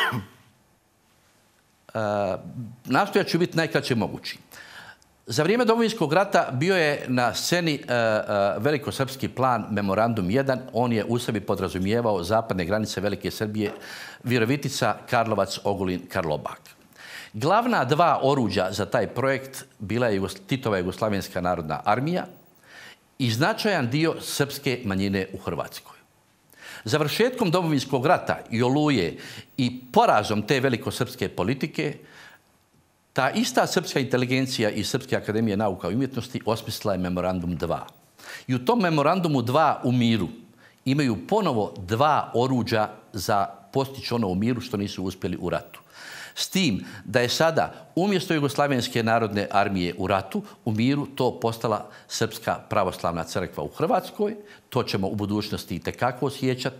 nastojat ću biti najkraće mogući. Za vrijeme Domovinskog rata bio je na sceni velikosrpski plan Memorandum 1. On je u sebi podrazumijevao zapadne granice Velike Srbije, Virovitica, Karlovac, Ogulin, Karlobag. Glavna dva oruđa za taj projekt bila je Titova Jugoslavenska narodna armija i značajan dio srpske manjine u Hrvatskoj. Završetkom Domovinskog rata i Oluje i porazom te velikosrpske politike, ta ista srpska inteligencija i Srpske akademije nauka i umjetnosti osmislila je Memorandum 2. I u tom Memorandumu 2 u miru imaju ponovo dva oruđa za postići ono u miru što nisu uspjeli u ratu. S tim da je sada umjesto Jugoslavenske narodne armije u ratu, u miru to postala Srpska pravoslavna crkva u Hrvatskoj. To ćemo u budućnosti itekako osjećati.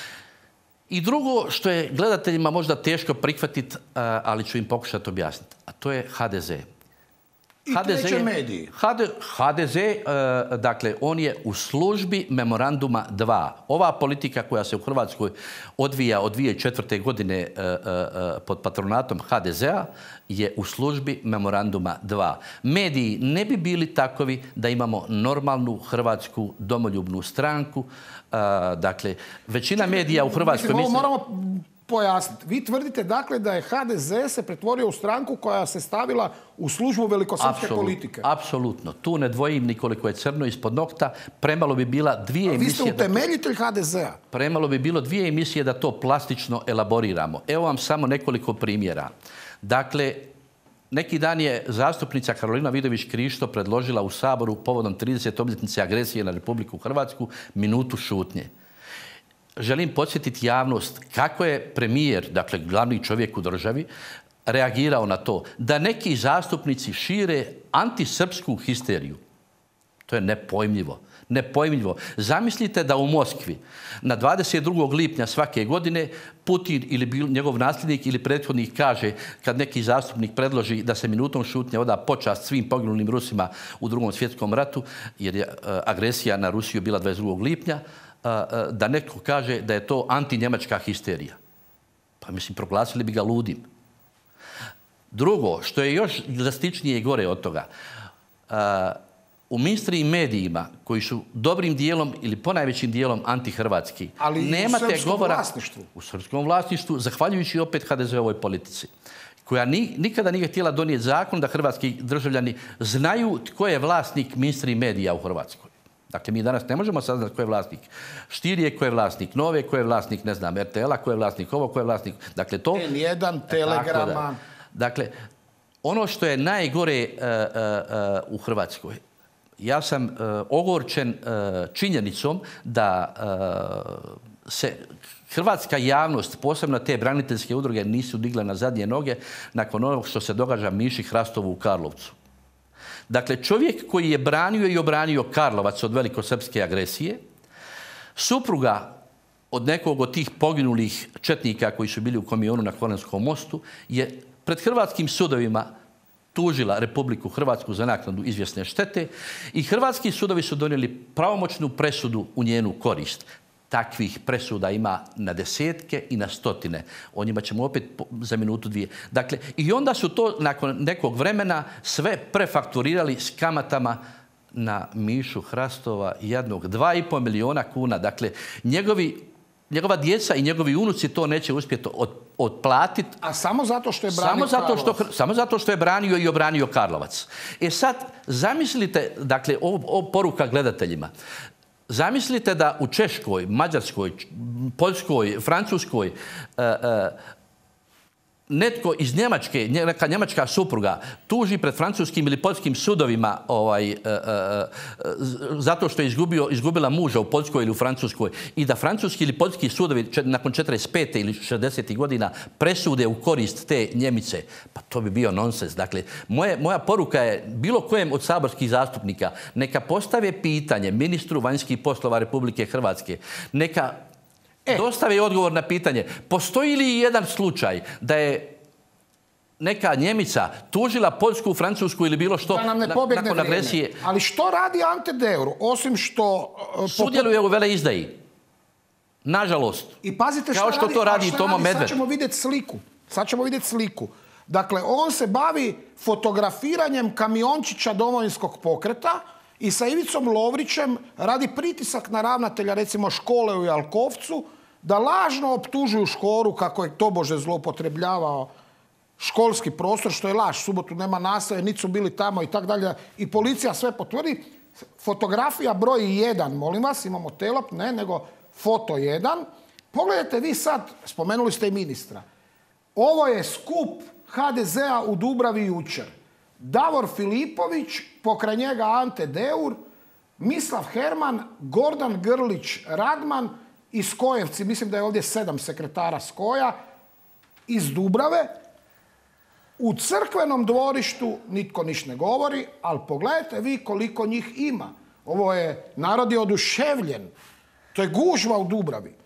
I drugo što je gledateljima možda teško prihvatiti, ali ću im pokušati objasniti, a to je HDZ. I treće mediji. HDZ, dakle, on je u službi Memoranduma 2. Ova politika koja se u Hrvatskoj odvija od 2004. godine pod patronatom HDZ-a je u službi Memoranduma 2. Mediji ne bi bili takovi da imamo normalnu hrvatsku domoljubnu stranku. Dakle, većina medija u Hrvatskoj misli... Moramo pojasniti. Vi tvrdite dakle da je HDZ se pretvorio u stranku koja se stavila u službu velikosrpske politike. Apsolutno. Tu ne dvojim nikoliko je crno ispod nokta. Premalo bi bila dvije emisije... Vi ste utemeljitelj HDZ-a. Premalo bi bilo dvije emisije da to plastično elaboriramo. Evo vam samo nekoliko primjera. Dakle, neki dan je zastupnica Karolina Vidović-Krišto predložila u Saboru povodom 30. obljetnice agresije na Republiku Hrvatsku minutu šutnje. Želim podsjetiti javnost kako je premijer, dakle glavni čovjek u državi, reagirao na to da neki zastupnici šire antisrpsku histeriju. To je nepojmljivo. Nepojmljivo. Zamislite da u Moskvi na 22. lipnja svake godine Putin ili njegov nasljednik ili prethodnik kaže kad neki zastupnik predloži da se minutom šutnje oda počast svim poginulim Rusima u Drugom svjetskom ratu, jer je agresija na Rusiju bila 22. lipnja, da neko kaže da je to antinjemačka histerija. Pa mislim, proglasili bi ga ludim. Drugo, što je još drastičnije i gore od toga, u mainstream medijima koji su dobrim dijelom ili ponajvećim dijelom antihrvatski, ali nemate u srpskom govora vlasništvu. U srpskom vlasništvu, zahvaljujući opet HDZ-ovoj politici, koja nikada nije htjela donijeti zakon da hrvatski državljani znaju tko je vlasnik mainstream medija u Hrvatskoj. Dakle, mi danas ne možemo saznati tko je vlasnik Štirije, tko je vlasnik Nove, tko je vlasnik, ne znam, RTL-a, tko je vlasnik ovo, tko je vlasnik... Dakle, to... N1, Telegrama... Dakle, ono što je najgore u Hrvatskoj, ja sam ogorčen činjenicom da se hrvatska javnost, posebno te braniteljske udruge, nisu digle na zadnje noge nakon onog što se događa Miši Hrastovu u Karlovcu. Dakle, čovjek koji je branio i obranio Karlovac od velikosrpske agresije, supruga od nekog od tih poginulih četnika koji su bili u kamionu na Kvarnerskom mostu, je pred hrvatskim sudovima tužila Republiku Hrvatsku za naknadu izvjesne štete i hrvatski sudovi su donijeli pravomoćnu presudu u njenu korist. Takvih presuda ima na desetke i na stotine. O njima ćemo opet za minutu, dvije. Dakle, i onda su to nakon nekog vremena sve prefakturirali s kamatama na Mišu Hrastova jednog 2,5 milijuna kuna. Dakle, njegova djeca i njegovi unuci to neće uspjeti otplatiti. A samo zato što je branio Karlovac? Samo zato što je branio i obranio Karlovac. E sad, zamislite, dakle, ovo poruka gledateljima. Zamislite da u Češkoj, Mađarskoj, Poljskoj, Francuskoj netko iz Njemačke, neka njemačka supruga, tuži pred francuskim ili poljskim sudovima zato što je izgubila muža u Poljskoj ili u Francuskoj i da francuski ili poljski sudovi nakon 45. ili 60. godina presude u korist te Njemice, pa to bi bio nonsens. Dakle, moja poruka je bilo kojem od saborskih zastupnika neka postave pitanje ministru vanjskih poslova Republike Hrvatske, neka dostave odgovor na pitanje. Postoji li jedan slučaj da je neka Njemica tužila Poljsku, Francusku ili bilo što nakon agresije? Ali što radi Ante Deur? Osim što... Sudjeluje u veleizdaji. Nažalost. I pazite kao što to radi Tomo Medved. Sad ćemo vidjeti sliku. Dakle, on se bavi fotografiranjem kamiončića Domovinskog pokreta i sa Ivicom Lovrićem radi pritisak na ravnatelja, recimo, škole u Jalkovcu, da lažno optužuju Škoru kako je tobože zloupotrebljavao školski prostor, što je laž. Subotu nema nastave, niti su bili tamo i tako dalje. I policija sve potvrdi. Fotografija broj 1, molim vas, imamo telop, ne, nego foto 1. Pogledajte vi sad, spomenuli ste i ministra. Ovo je skup HDZ-a u Dubravi jučer. Davor Filipović, pokraj njega Ante Deur, Mislav Herman, Gordan Grlić Radman i Skojevci, mislim da je ovdje 7 sekretara Skoja, iz Dubrave. U crkvenom dvorištu nitko niš ne govori, ali pogledajte vi koliko njih ima. Ovo je, narod je oduševljen. To je gužva u Dubravi.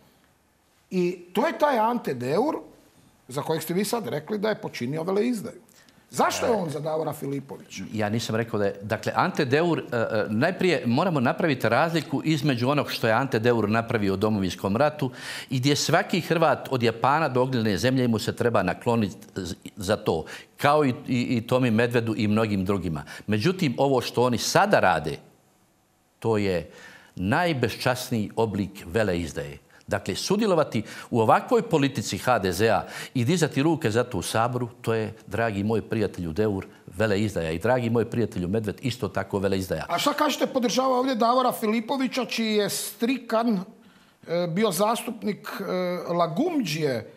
I to je taj Ante Deur, za kojeg ste vi sad rekli da je počinio veleizdaju. Zašto je on za Davora Filipovića? Ja nisam rekao da je... Dakle, Ante Deur, najprije moramo napraviti razliku između onog što je Ante Deur napravio u Domovinskom ratu i gdje svaki Hrvat od Japana do Ognjene zemlje mu se treba nakloniti za to. Kao i Tomi Medvedu i mnogim drugima. Međutim, ovo što oni sada rade, to je najbeščasniji oblik veleizdaje. Dakle, sudjelovati u ovakvoj politici HDZ-a i dizati ruke za to u Saboru, to je, dragi moj prijatelju Deur, veleizdaja. I dragi moj prijatelju Medved, isto tako veleizdaja. A šta kažete, podržava ovdje Davora Filipovića, čiji je strikan bio zastupnik Lagumđije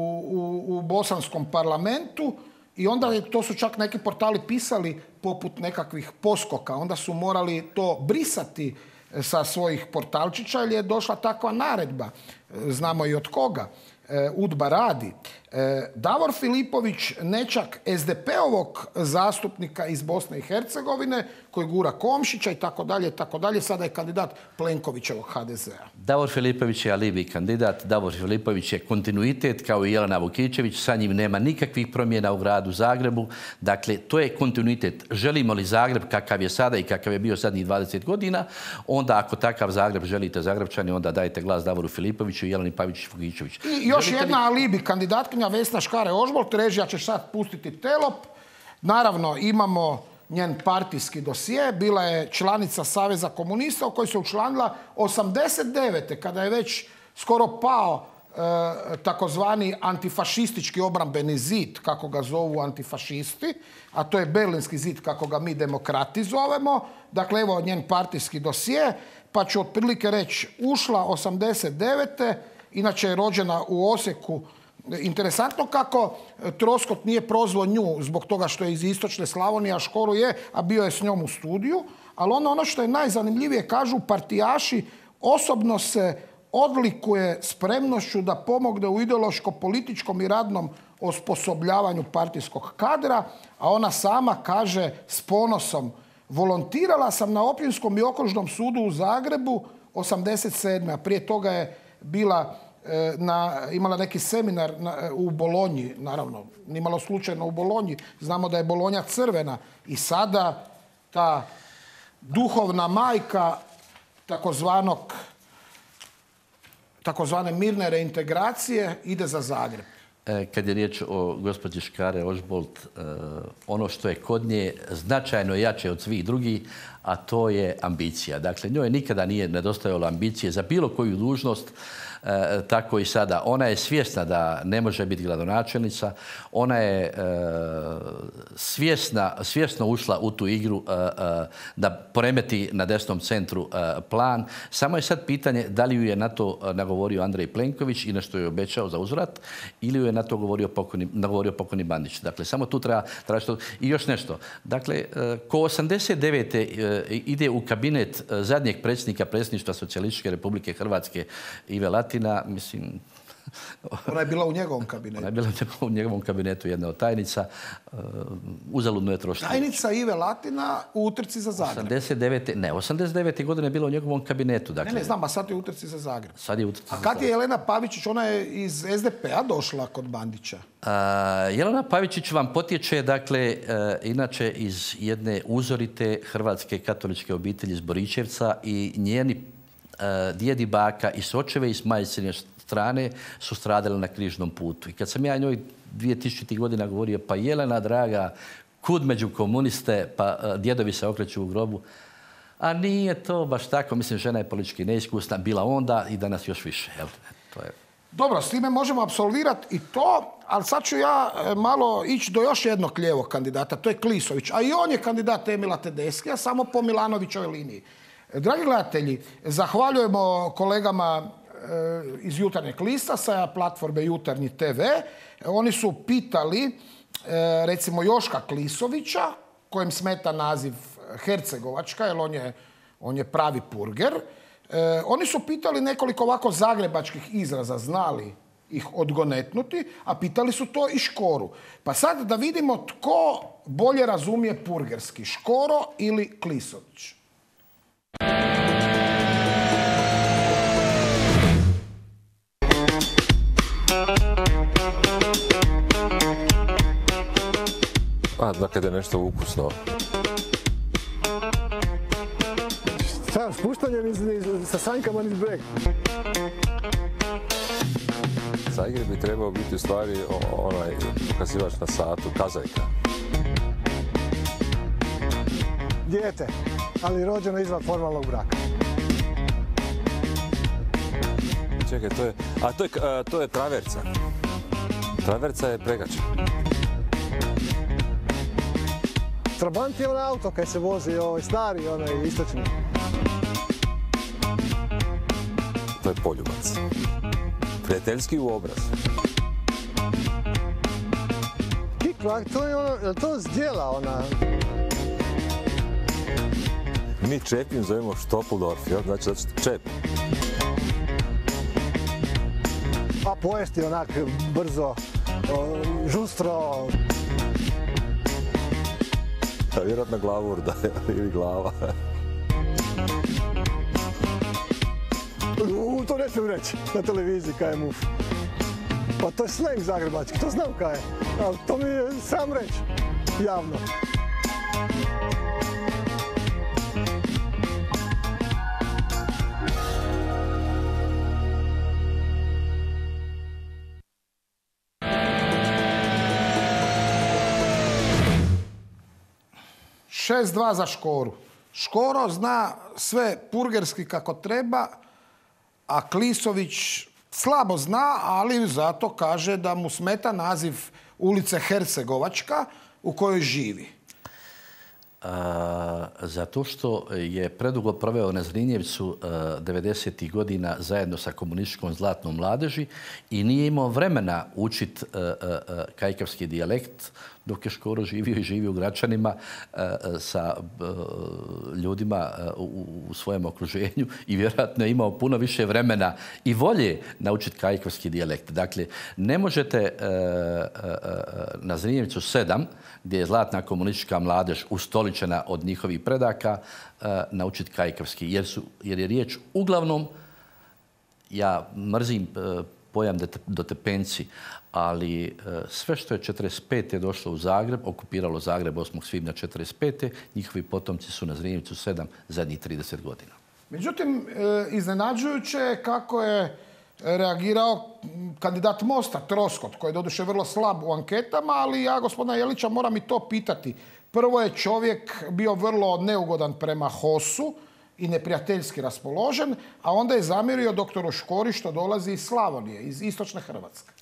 u bosanskom parlamentu i onda to su čak neki portali pisali poput nekakvih poskoka. Onda su morali to brisati sa svojih portalčića, jer je došla takva naredba. Znamo i od koga. UDBA radi. Davor Filipović, nečak SDP-ovog zastupnika iz Bosne i Hercegovine, koji gura Komšića i tako dalje, sada je kandidat Plenkovićevog HDZ-a. Davor Filipović je alibi kandidat, Davor Filipović je kontinuitet kao i Jelena Vukičević, sa njim nema nikakvih promjena u gradu Zagrebu. Dakle, to je kontinuitet. Želimo li Zagreb kakav je sada i kakav je bio zadnjih 20 godina, onda ako takav Zagreb želite Zagrebčani, onda dajte glas Davoru Filipoviću i Jeleni Pavičić-Vukičević. I još jedna alibi kandidatkinja Vesna Škare-Ožbolt. Režija će sad pustiti telop. Naravno, imamo njen partijski dosije. Bila je članica Saveza komunista u kojoj se učlanila 89. kada je već skoro pao takozvani antifašistički obrambeni zid, kako ga zovu antifašisti, a to je Berlinski zid, kako ga mi demokrati zovemo. Dakle, evo njen partijski dosije, pa ću otprilike reći ušla 89. Inače je rođena u Osijeku. Interesantno kako Troskot nije prozvao nju zbog toga što je iz istočne Slavonije, a Škoru je, a bio je s njom u studiju. Ali ono što je najzanimljivije, kažu partijaši, osobno se odlikuje spremnošću da pomogne u ideološko-političkom i radnom osposobljavanju partijskog kadra, a ona sama kaže s ponosom: volontirala sam na Općinskom i okružnom sudu u Zagrebu 87. a prije toga je bila imala neki seminar u Bolonji, naravno, nimalo slučajno u Bolonji, znamo da je Bolonja crvena i sada ta duhovna majka takozvane mirne reintegracije ide za Zagreb. Kad je riječ o gospođi Škare-Ožbolt, ono što je kod nje značajno jače od svih drugih, a to je ambicija. Dakle, njoj nikada nije nedostajalo ambicije za bilo koju dužnost, tako i sada. Ona je svjesna da ne može biti gradonačelnica, ona je svjesno ušla u tu igru da poremeti na desnom centru plan. Samo je sad pitanje da li ju je na to nagovorio Andrej Plenković i nešto je obećao za uzvrat, ili ju je na to nagovorio pokojni Bandić. Dakle, samo tu treba što... I još nešto. Dakle, ko 89. ide u kabinet zadnjeg predsjedništva Socijalističke Republike Hrvatske Ive Latina, mislim... Ona je bila u njegovom kabinetu. Ona je bila u njegovom kabinetu, jedna od tajnica. Uzaludno je trošiti. Tajnica Ive Latina u utrci za Zagreb. 89. godine je bila u njegovom kabinetu. Dakle, ne znam, a sad je u utrci za Zagreb. A kad je Jelena Pavičić, ona je iz SDP-a došla kod Bandića? Jelena Pavičić vam potječe, dakle, inače iz jedne uzorite hrvatske katoličke obitelji iz Boričevca i njeni djed i baka i s očeve i s majčine strane su stradali na križnom putu. I kad sam ja njoj 2000. godina govorio, pa Jelena, draga, kud među komuniste, pa djedovi se okreću u grobu. A nije to baš tako. Mislim, žena je politički neiskusna, bila onda i danas još više. To je... Dobro, s time možemo apsolvirati i to, ali sad ću ja malo ići do još jednog lijevog kandidata, to je Klisović. A i on je kandidat Emila Tedeskija, samo po Milanovićovoj liniji. Dragi gledatelji, zahvaljujemo kolegama iz Jutarnjeg lista sa platforme Jutarnji TV. Oni su pitali, recimo, Joška Klisovića, kojem smeta naziv Hercegovačka, jer on je pravi purger. Oni su pitali nekoliko ovako zagrebačkih izraza, znali ih odgonetnuti, a pitali su to i Škoru. Pa sad da vidimo tko bolje razumije purgerski, Škoro ili Klisović. Dakle, da je nešto ukusno. Šta, spuštanje sa sanjkama niz breg? Zagreb bi trebao biti u stvari onaj pokazivač na satu, kazajka. Dijete, ali rođeno izvan formalnog braka. Čekaj, to je traverca. Traverca je pregača. Trabant je onaj auto kaj se vozi, stari, onaj istočni. To je poljubac. Prijateljski u obraz. Kikvak, to je ono, je to zdjela ona? Mi Čepin zovemo Štopuldorf, znači zato što Čep. A pojesti onak brzo, žustro. Vjerojatno glavurda ili glava. To ne smijem reći na televiziji kaj je muf. Pa to je sleng zagrebački, to znam kaj je. Ali to mi je sam reći, javno. (6:2) za Škoru. Škoro zna sve purgerski kako treba, a Klisović slabo zna, ali zato kaže da mu smeta naziv ulice Hercegovačka u kojoj živi. Zato što je predugo proveo na Zrinjevcu 90. godina zajedno sa komunističkom zlatnom mladeži i nije imao vremena učiti kajkavski dijalekt dok je Škoro živio i živio u Gračanima sa ljudima u svojem okruženju i vjerojatno je imao puno više vremena i volje naučiti kajkavski dijalekt. Dakle, ne možete na Zrinjevcu 7, gdje je zlatna komunistička mladež ustoličena od njihovih predaka, naučiti kajkavski. Jer je riječ uglavnom, ja mrzim pojam dotepenci, ali sve što je 45. došlo u Zagreb, okupiralo Zagreb 8. svibnja 45. njihovi potomci su na Zrinjevcu 7 zadnjih 30 godina. Međutim, iznenađujuće je kako je reagirao kandidat Mosta, Troskot, koji je doduše vrlo slab u anketama, ali ja gospodina Jelića moram i to pitati. Prvo je čovjek bio vrlo neugodan prema HOS-u i neprijateljski raspoložen, a onda je zamjerio doktoru Škori što dolazi iz Slavonije, iz istočne Hrvatske.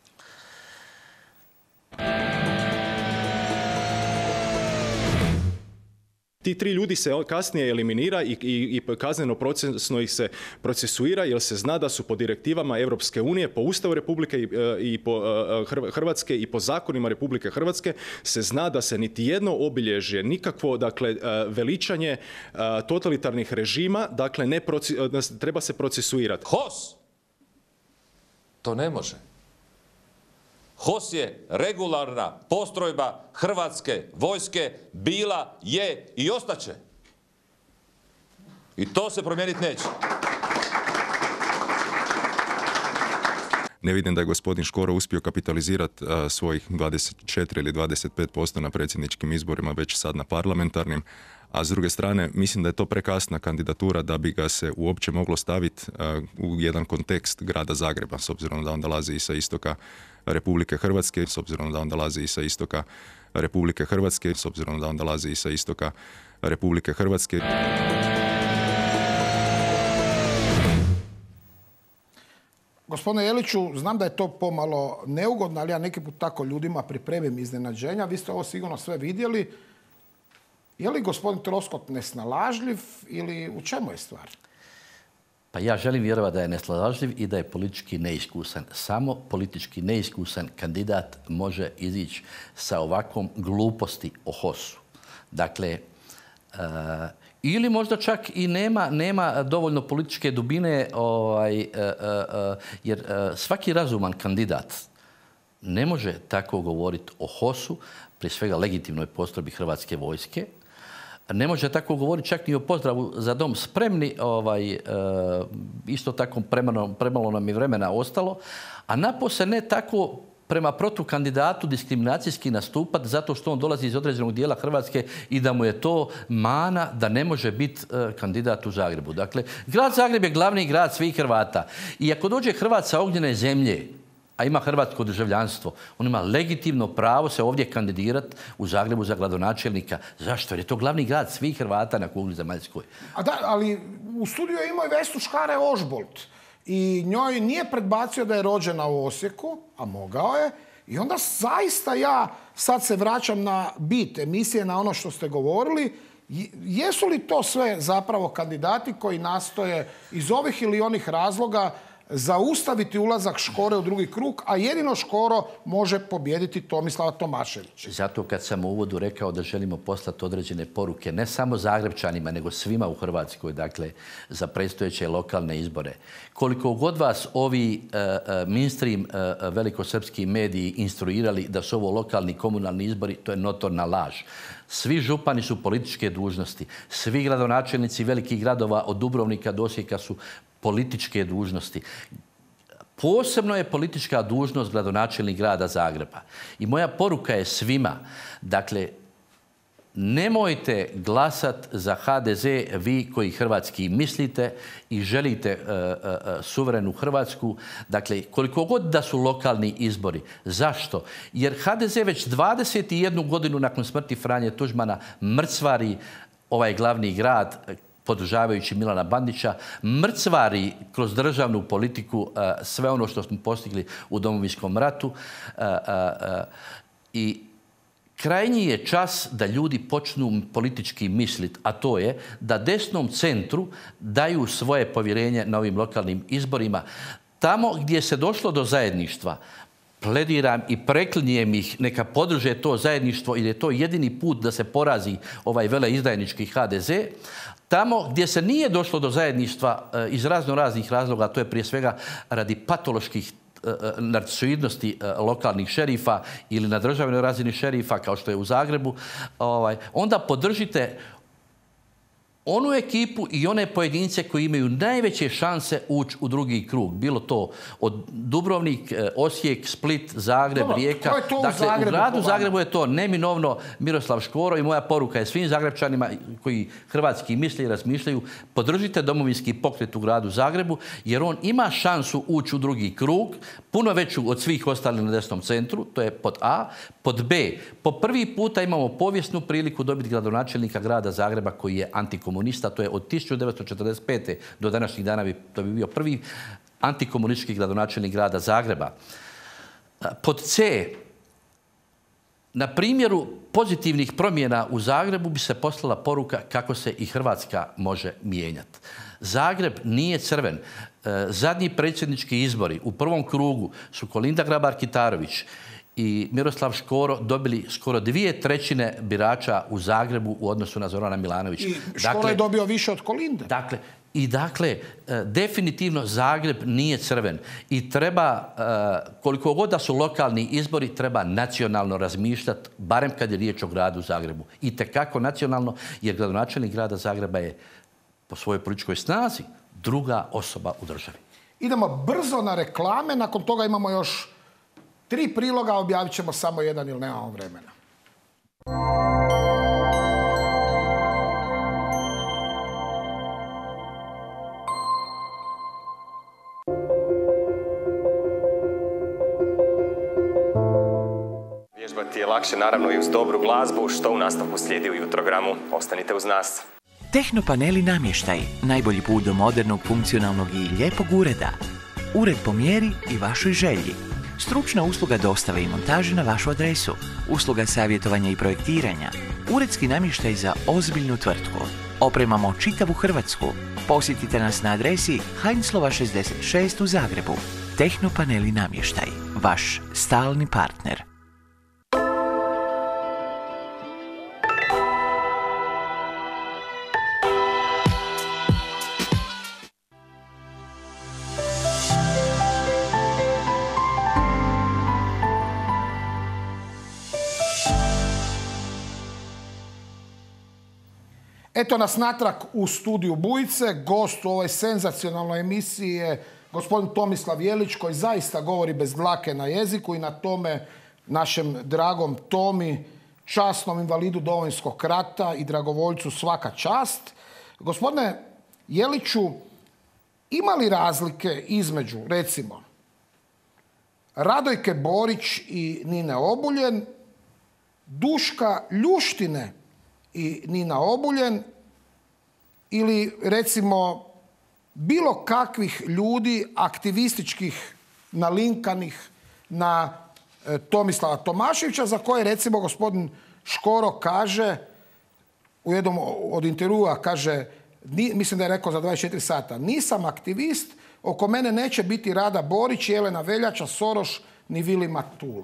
Ti 3 ljudi se kasnije eliminira i kazneno procesno ih se procesuira jer se zna da su po direktivama Europske unije, po Ustavu Republike i po Hrvatske i po zakonima Republike Hrvatske se zna da se niti jedno obilježje, nikakvo dakle veličanje totalitarnih režima, dakle treba se procesuirati. HOS to ne može. HOS je regularna postrojba Hrvatske vojske, bila, je i ostaće. I to se promijeniti neće. Ne vidim da je gospodin Škoro uspio kapitalizirati svojih 24 ili 25% na predsjedničkim izborima, već sad na parlamentarnim. A s druge strane, mislim da je to prekasna kandidatura da bi ga se uopće moglo staviti u jedan kontekst grada Zagreba, s obzirom da on dolazi i sa istoka Republike Hrvatske, s obzirom da on dolazi i sa istoka Republike Hrvatske, s obzirom da on dolazi i sa istoka Republike Hrvatske. Gospodine Jeliću, znam da je to pomalo neugodno, ali ja neki put tako ljudima pripremim iznenađenja. Vi ste ovo sigurno sve vidjeli. Je li gospodin Troskot nesnalažljiv ili u čemu je stvar? Pa ja želim vjerovati da je nesnalažljiv i da je politički neiskusan. Samo politički neiskusan kandidat može izići sa ovakvom gluposti o HOS-u. Dakle, ili možda čak i nema dovoljno političke dubine, jer svaki razuman kandidat ne može tako govoriti o HOS-u, prije svega legitimnoj postrojbi Hrvatske vojske. Ne može tako govoriti čak ni o pozdravu za dom spremni, isto tako premalo nam je vremena ostalo, a napose ne tako prema protukandidatu diskriminacijski nastupati zato što on dolazi iz određenog dijela Hrvatske i da mu je to mana da ne može biti kandidat u Zagrebu. Dakle, grad Zagreb je glavni grad svih Hrvata. I ako dođe Hrvat sa ognjene zemlje, a ima hrvatsko državljanstvo, on ima legitimno pravo se ovdje kandidirati u Zagrebu za gradonačelnika. Zašto? Jer je to glavni grad svih Hrvata na kugli zemaljskoj. A da, ali u studiju je imao i Vestu Škare-Ožbolt. I njoj nije predbacio da je rođena u Osijeku, a mogao je. I onda zaista ja sad se vraćam na bit emisije, na ono što ste govorili. Jesu li to sve zapravo kandidati koji nastoje iz ovih ili onih razloga zaustaviti ulazak Škore u drugi krug, a jedino Škoro može pobijediti Tomislava Tomaševića? Zato kad sam u uvodu rekao da želimo poslati određene poruke, ne samo Zagrepčanima, nego svima u Hrvatskoj, dakle, za predstojeće lokalne izbore. Koliko god vas ovi mainstream velikosrpski mediji instruirali da su ovo lokalni komunalni izbori, to je notorna laž. Svi župani su političke dužnosti. Svi gradonačelnici velikih gradova od Dubrovnika do Osijeka su političke dužnosti. Posebno je politička dužnost gradonačelnik grada Zagreba. I moja poruka je svima, dakle, nemojte glasati za HDZ vi koji hrvatski mislite i želite suverenu Hrvatsku. Dakle, koliko god da su lokalni izbori. Zašto? Jer HDZ već 21 godinu nakon smrti Franje Tuđmana mrcvari ovaj glavni grad, podržavajući Milana Bandića, mrcvari kroz državnu politiku sve ono što smo postigli u Domovinskom ratu. I krajnji je čas da ljudi počnu politički misliti, a to je da desnom centru daju svoje povjerenje na ovim lokalnim izborima. Tamo gdje se došlo do zajedništva, plediram i preklinjem ih, neka podrže to zajedništvo jer je to jedini put da se porazi ovaj veleizdajnički HDZ. Tamo gdje se nije došlo do zajedništva iz raznih razloga, to je prije svega radi patoloških narcisoidnosti lokalnih šerifa ili na državnoj razini šerifa, kao što je u Zagrebu, onda podržite onu ekipu i one pojedince koji imaju najveće šanse ući u drugi krug. Bilo to od Dubrovnik, Osijek, Split, Zagreb, Rijeka. Dakle, u gradu Zagrebu je to neminovno Miroslav Škoro i moja poruka je svim Zagrebčanima koji hrvatski misle i razmišljaju, podržite Domovinski pokret u gradu Zagrebu jer on ima šansu ući u drugi krug, puno veću od svih ostalih na desnom centru, to je pod A. Pod B, po prvi puta imamo povijesnu priliku dobiti gradonačelnika grada Zagreba koji je antikomunista, to je od 1945. do današnjih dana to bi bio prvi antikomunistički gradonačelnik grada Zagreba. Pod C, na primjeru pozitivnih promjena u Zagrebu bi se poslala poruka kako se i Hrvatska može mijenjati. Zagreb nije crven. Zadnji predsjednički izbori u prvom krugu su Kolinda Grabar-Kitarović i Miroslav Škoro dobili skoro 2/3 birača u Zagrebu u odnosu na Zorana Milanovića. I Škoro je dobio više od Kolinde. Dakle, definitivno Zagreb nije crven i treba, koliko god da su lokalni izbori, treba nacionalno razmišljati, barem kad je riječ o gradu Zagrebu. I tekako nacionalno, jer gradonačelnik grada Zagreba je po svojoj političkoj snazi druga osoba u državi. Idemo brzo na reklame, nakon toga imamo još 3 priloga, objavit ćemo samo jedan ili nemamo vremena. Vježbati je lakše naravno i uz dobru glazbu, što u nastavku slijedi u Jutrogramu. Ostanite uz nas. Tehnopaneli namještaj, najbolji put do modernog, funkcionalnog i lijepog ureda. Ured po mjeri i vašoj želji. Stručna usluga dostave i montaže na vašu adresu. Usluga savjetovanja i projektiranja. Uredski namještaj za ozbiljnu tvrtku. Opremamo čitavu Hrvatsku. Posjetite nas na adresi Heinzlova 66 u Zagrebu. Tehnopaneli namještaj, vaš stalni partner. Eto nas natrag u studiju Bujice. Gost u ovoj senzacionalnoj emisiji je gospodin Tomislav Jelić koji zaista govori bez dlake na jeziku i na tome našem dragom Tomi, časnom invalidu Domovinskog rata i dragovoljcu svaka čast. Gospodine Jeliću, ima li razlike između, recimo, Radojke Borić i Nine Obuljen, Duška Ljuštine i Nina Obuljen ili recimo bilo kakvih ljudi aktivističkih nalinkanih na Tomislava Tomaševića za koje recimo gospodin Škoro kaže u jednom od intervjua, kaže, mislim da je rekao za 24 sata, nisam aktivist, oko mene neće biti Rada Borić, Jelena Veljača, Soroš ni Vili Matula.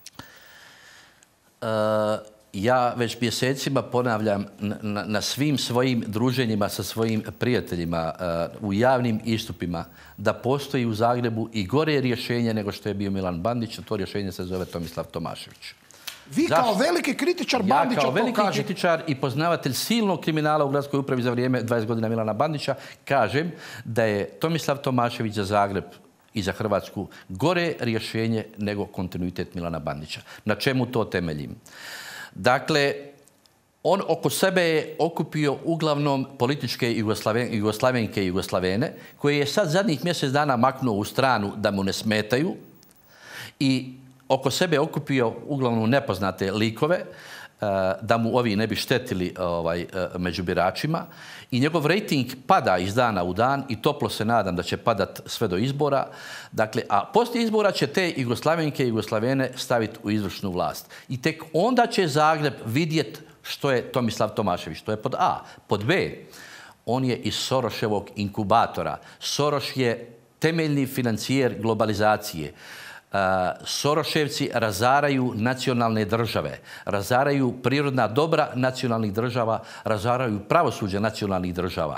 Ja već mjesecima ponavljam na svim svojim druženjima sa svojim prijateljima u javnim istupima da postoji u Zagrebu i gore rješenje nego što je bio Milan Bandić, a to rješenje se zove Tomislav Tomašević. Vi kao veliki kritičar Bandića to kažete. Ja kao veliki kritičar i poznavatelj silnog kriminala u gradskoj upravi za vrijeme 20 godina Milana Bandića kažem da je Tomislav Tomašević za Zagreb i za Hrvatsku gore rješenje nego kontinuitet Milana Bandića. Na čemu to temeljim? Dakle, on oko sebe je okupio uglavnom političke Jugoslavenke i Jugoslavene, koje je sad zadnjih mjesec dana maknuo u stranu da mu ne smetaju i oko sebe okupio uglavnom nepoznate likove da mu ovi ne bi štetili među biračima i njegov rejting pada iz dana u dan i toplo se nadam da će padat sve do izbora. Dakle, a poslije izbora će te Jugoslavenke i Jugoslavene staviti u izvršnu vlast. I tek onda će Zagreb vidjeti što je Tomislav Tomašević. To je pod A. Pod B, on je iz Soroševog inkubatora. Soroš je temeljni financijer globalizacije. Soroševci razaraju nacionalne države, razaraju prirodna dobra nacionalnih država, razaraju pravosuđe nacionalnih država.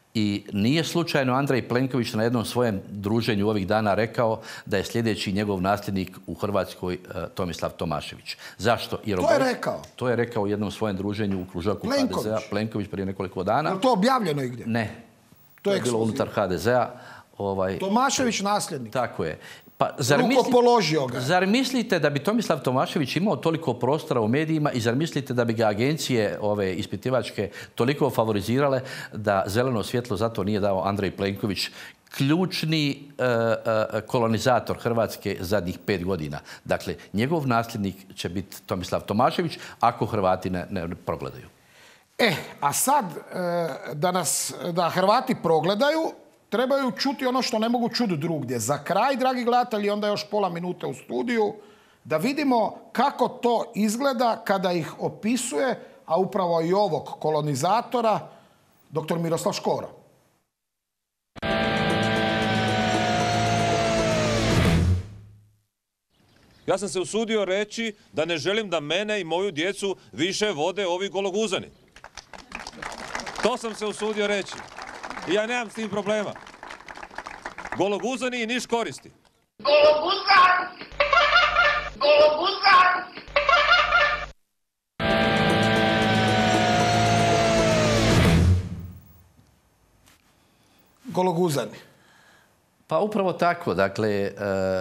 I nije slučajno Andrej Plenković na jednom svojem druženju ovih dana rekao da je sljedeći njegov nasljednik u Hrvatskoj Tomislav Tomašević. Zašto? To je rekao? To je rekao u jednom svojem druženju u kružoku HDZ-a. Plenković prije nekoliko dana. Je to objavljeno igdje? Ne. To je bilo unutar HDZ-a. Tomašević nasljednik. Tako je. Pa zar mislite da bi Tomislav Tomašević imao toliko prostora u medijima i zar mislite da bi ga agencije ispitivačke toliko favorizirale da zeleno svjetlo zato nije dao Andrej Plenković, ključni kolonizator Hrvatske zadnjih 5 godina. Dakle, njegov nasljednik će biti Tomislav Tomašević ako Hrvati ne progledaju. A sad da Hrvati progledaju, trebaju čuti ono što ne mogu čuti drugdje. Za kraj, dragi gledatelji, onda još pola minute u studiju, da vidimo kako to izgleda kada ih opisuje, a upravo i ovog kolonizatora, dr. Miroslav Škoro. Ja sam se usudio reći da ne želim da mene i moju djecu više vode ovi gologuzani. To sam se usudio reći. I ja nemam s tim problema. Gologuzani i niš koristi. Gologuzan! Gologuzan! Gologuzani. Pa upravo tako. Dakle,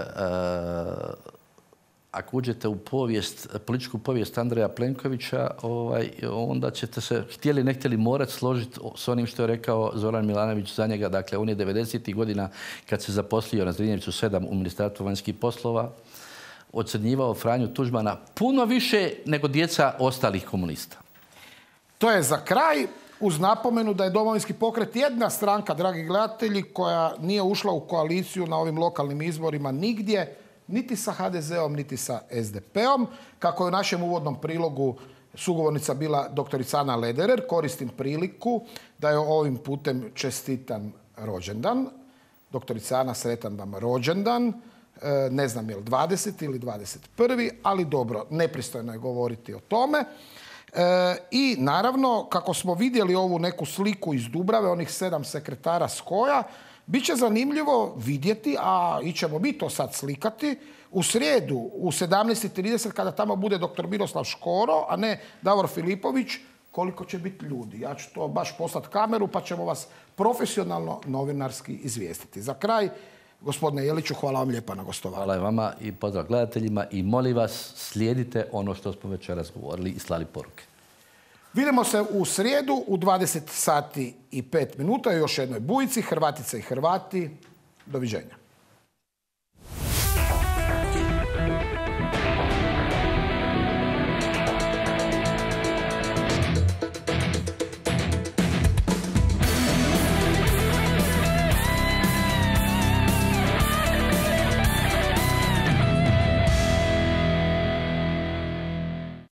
ako uđete u političku povijest Andreja Plenkovića, onda ćete se, htjeli ne htjeli, morati složiti s onim što je rekao Zoran Milanović za njega. Dakle, on je 90. godina, kad se zaposlio na Zrinjevcu 7 u Ministarstvu vanjskih poslova, ocrnjivao Franju Tuđmana puno više nego djeca ostalih komunista. To je za kraj, uz napomenu da je Domovinski pokret jedna stranka, dragi gledatelji, koja nije ušla u koaliciju na ovim lokalnim izborima nigdje, niti sa HDZ-om, niti sa SDP-om. Kako je u našem uvodnom prilogu sugovornica bila doktorica Ana Lederer, koristim priliku da je ovim putem čestitam rođendan. Doktorica Ana, sretan vam rođendan. Ne znam je li 20. ili 21. ali dobro, nepristojno je govoriti o tome. I naravno, kako smo vidjeli ovu neku sliku iz Dubrave, onih 7 sekretara SKOJ-a, bit će zanimljivo vidjeti, a ićemo mi to sad slikati, u srijedu u 17:30 kada tamo bude dr. Miroslav Škoro, a ne Davor Filipović, koliko će biti ljudi. Ja ću to baš poslati kameru pa ćemo vas profesionalno novinarski izvijestiti. Za kraj, gospodine Jeliću, hvala vam lijepa na gostovanju. Hvala i vama i pozdrav gledateljima i molim vas, slijedite ono što smo večeras govorili i slali poruke. Vidimo se u srijedu u 20 sati i 5 minuta u još jednoj bujici. Hrvatice i Hrvati, doviđenja.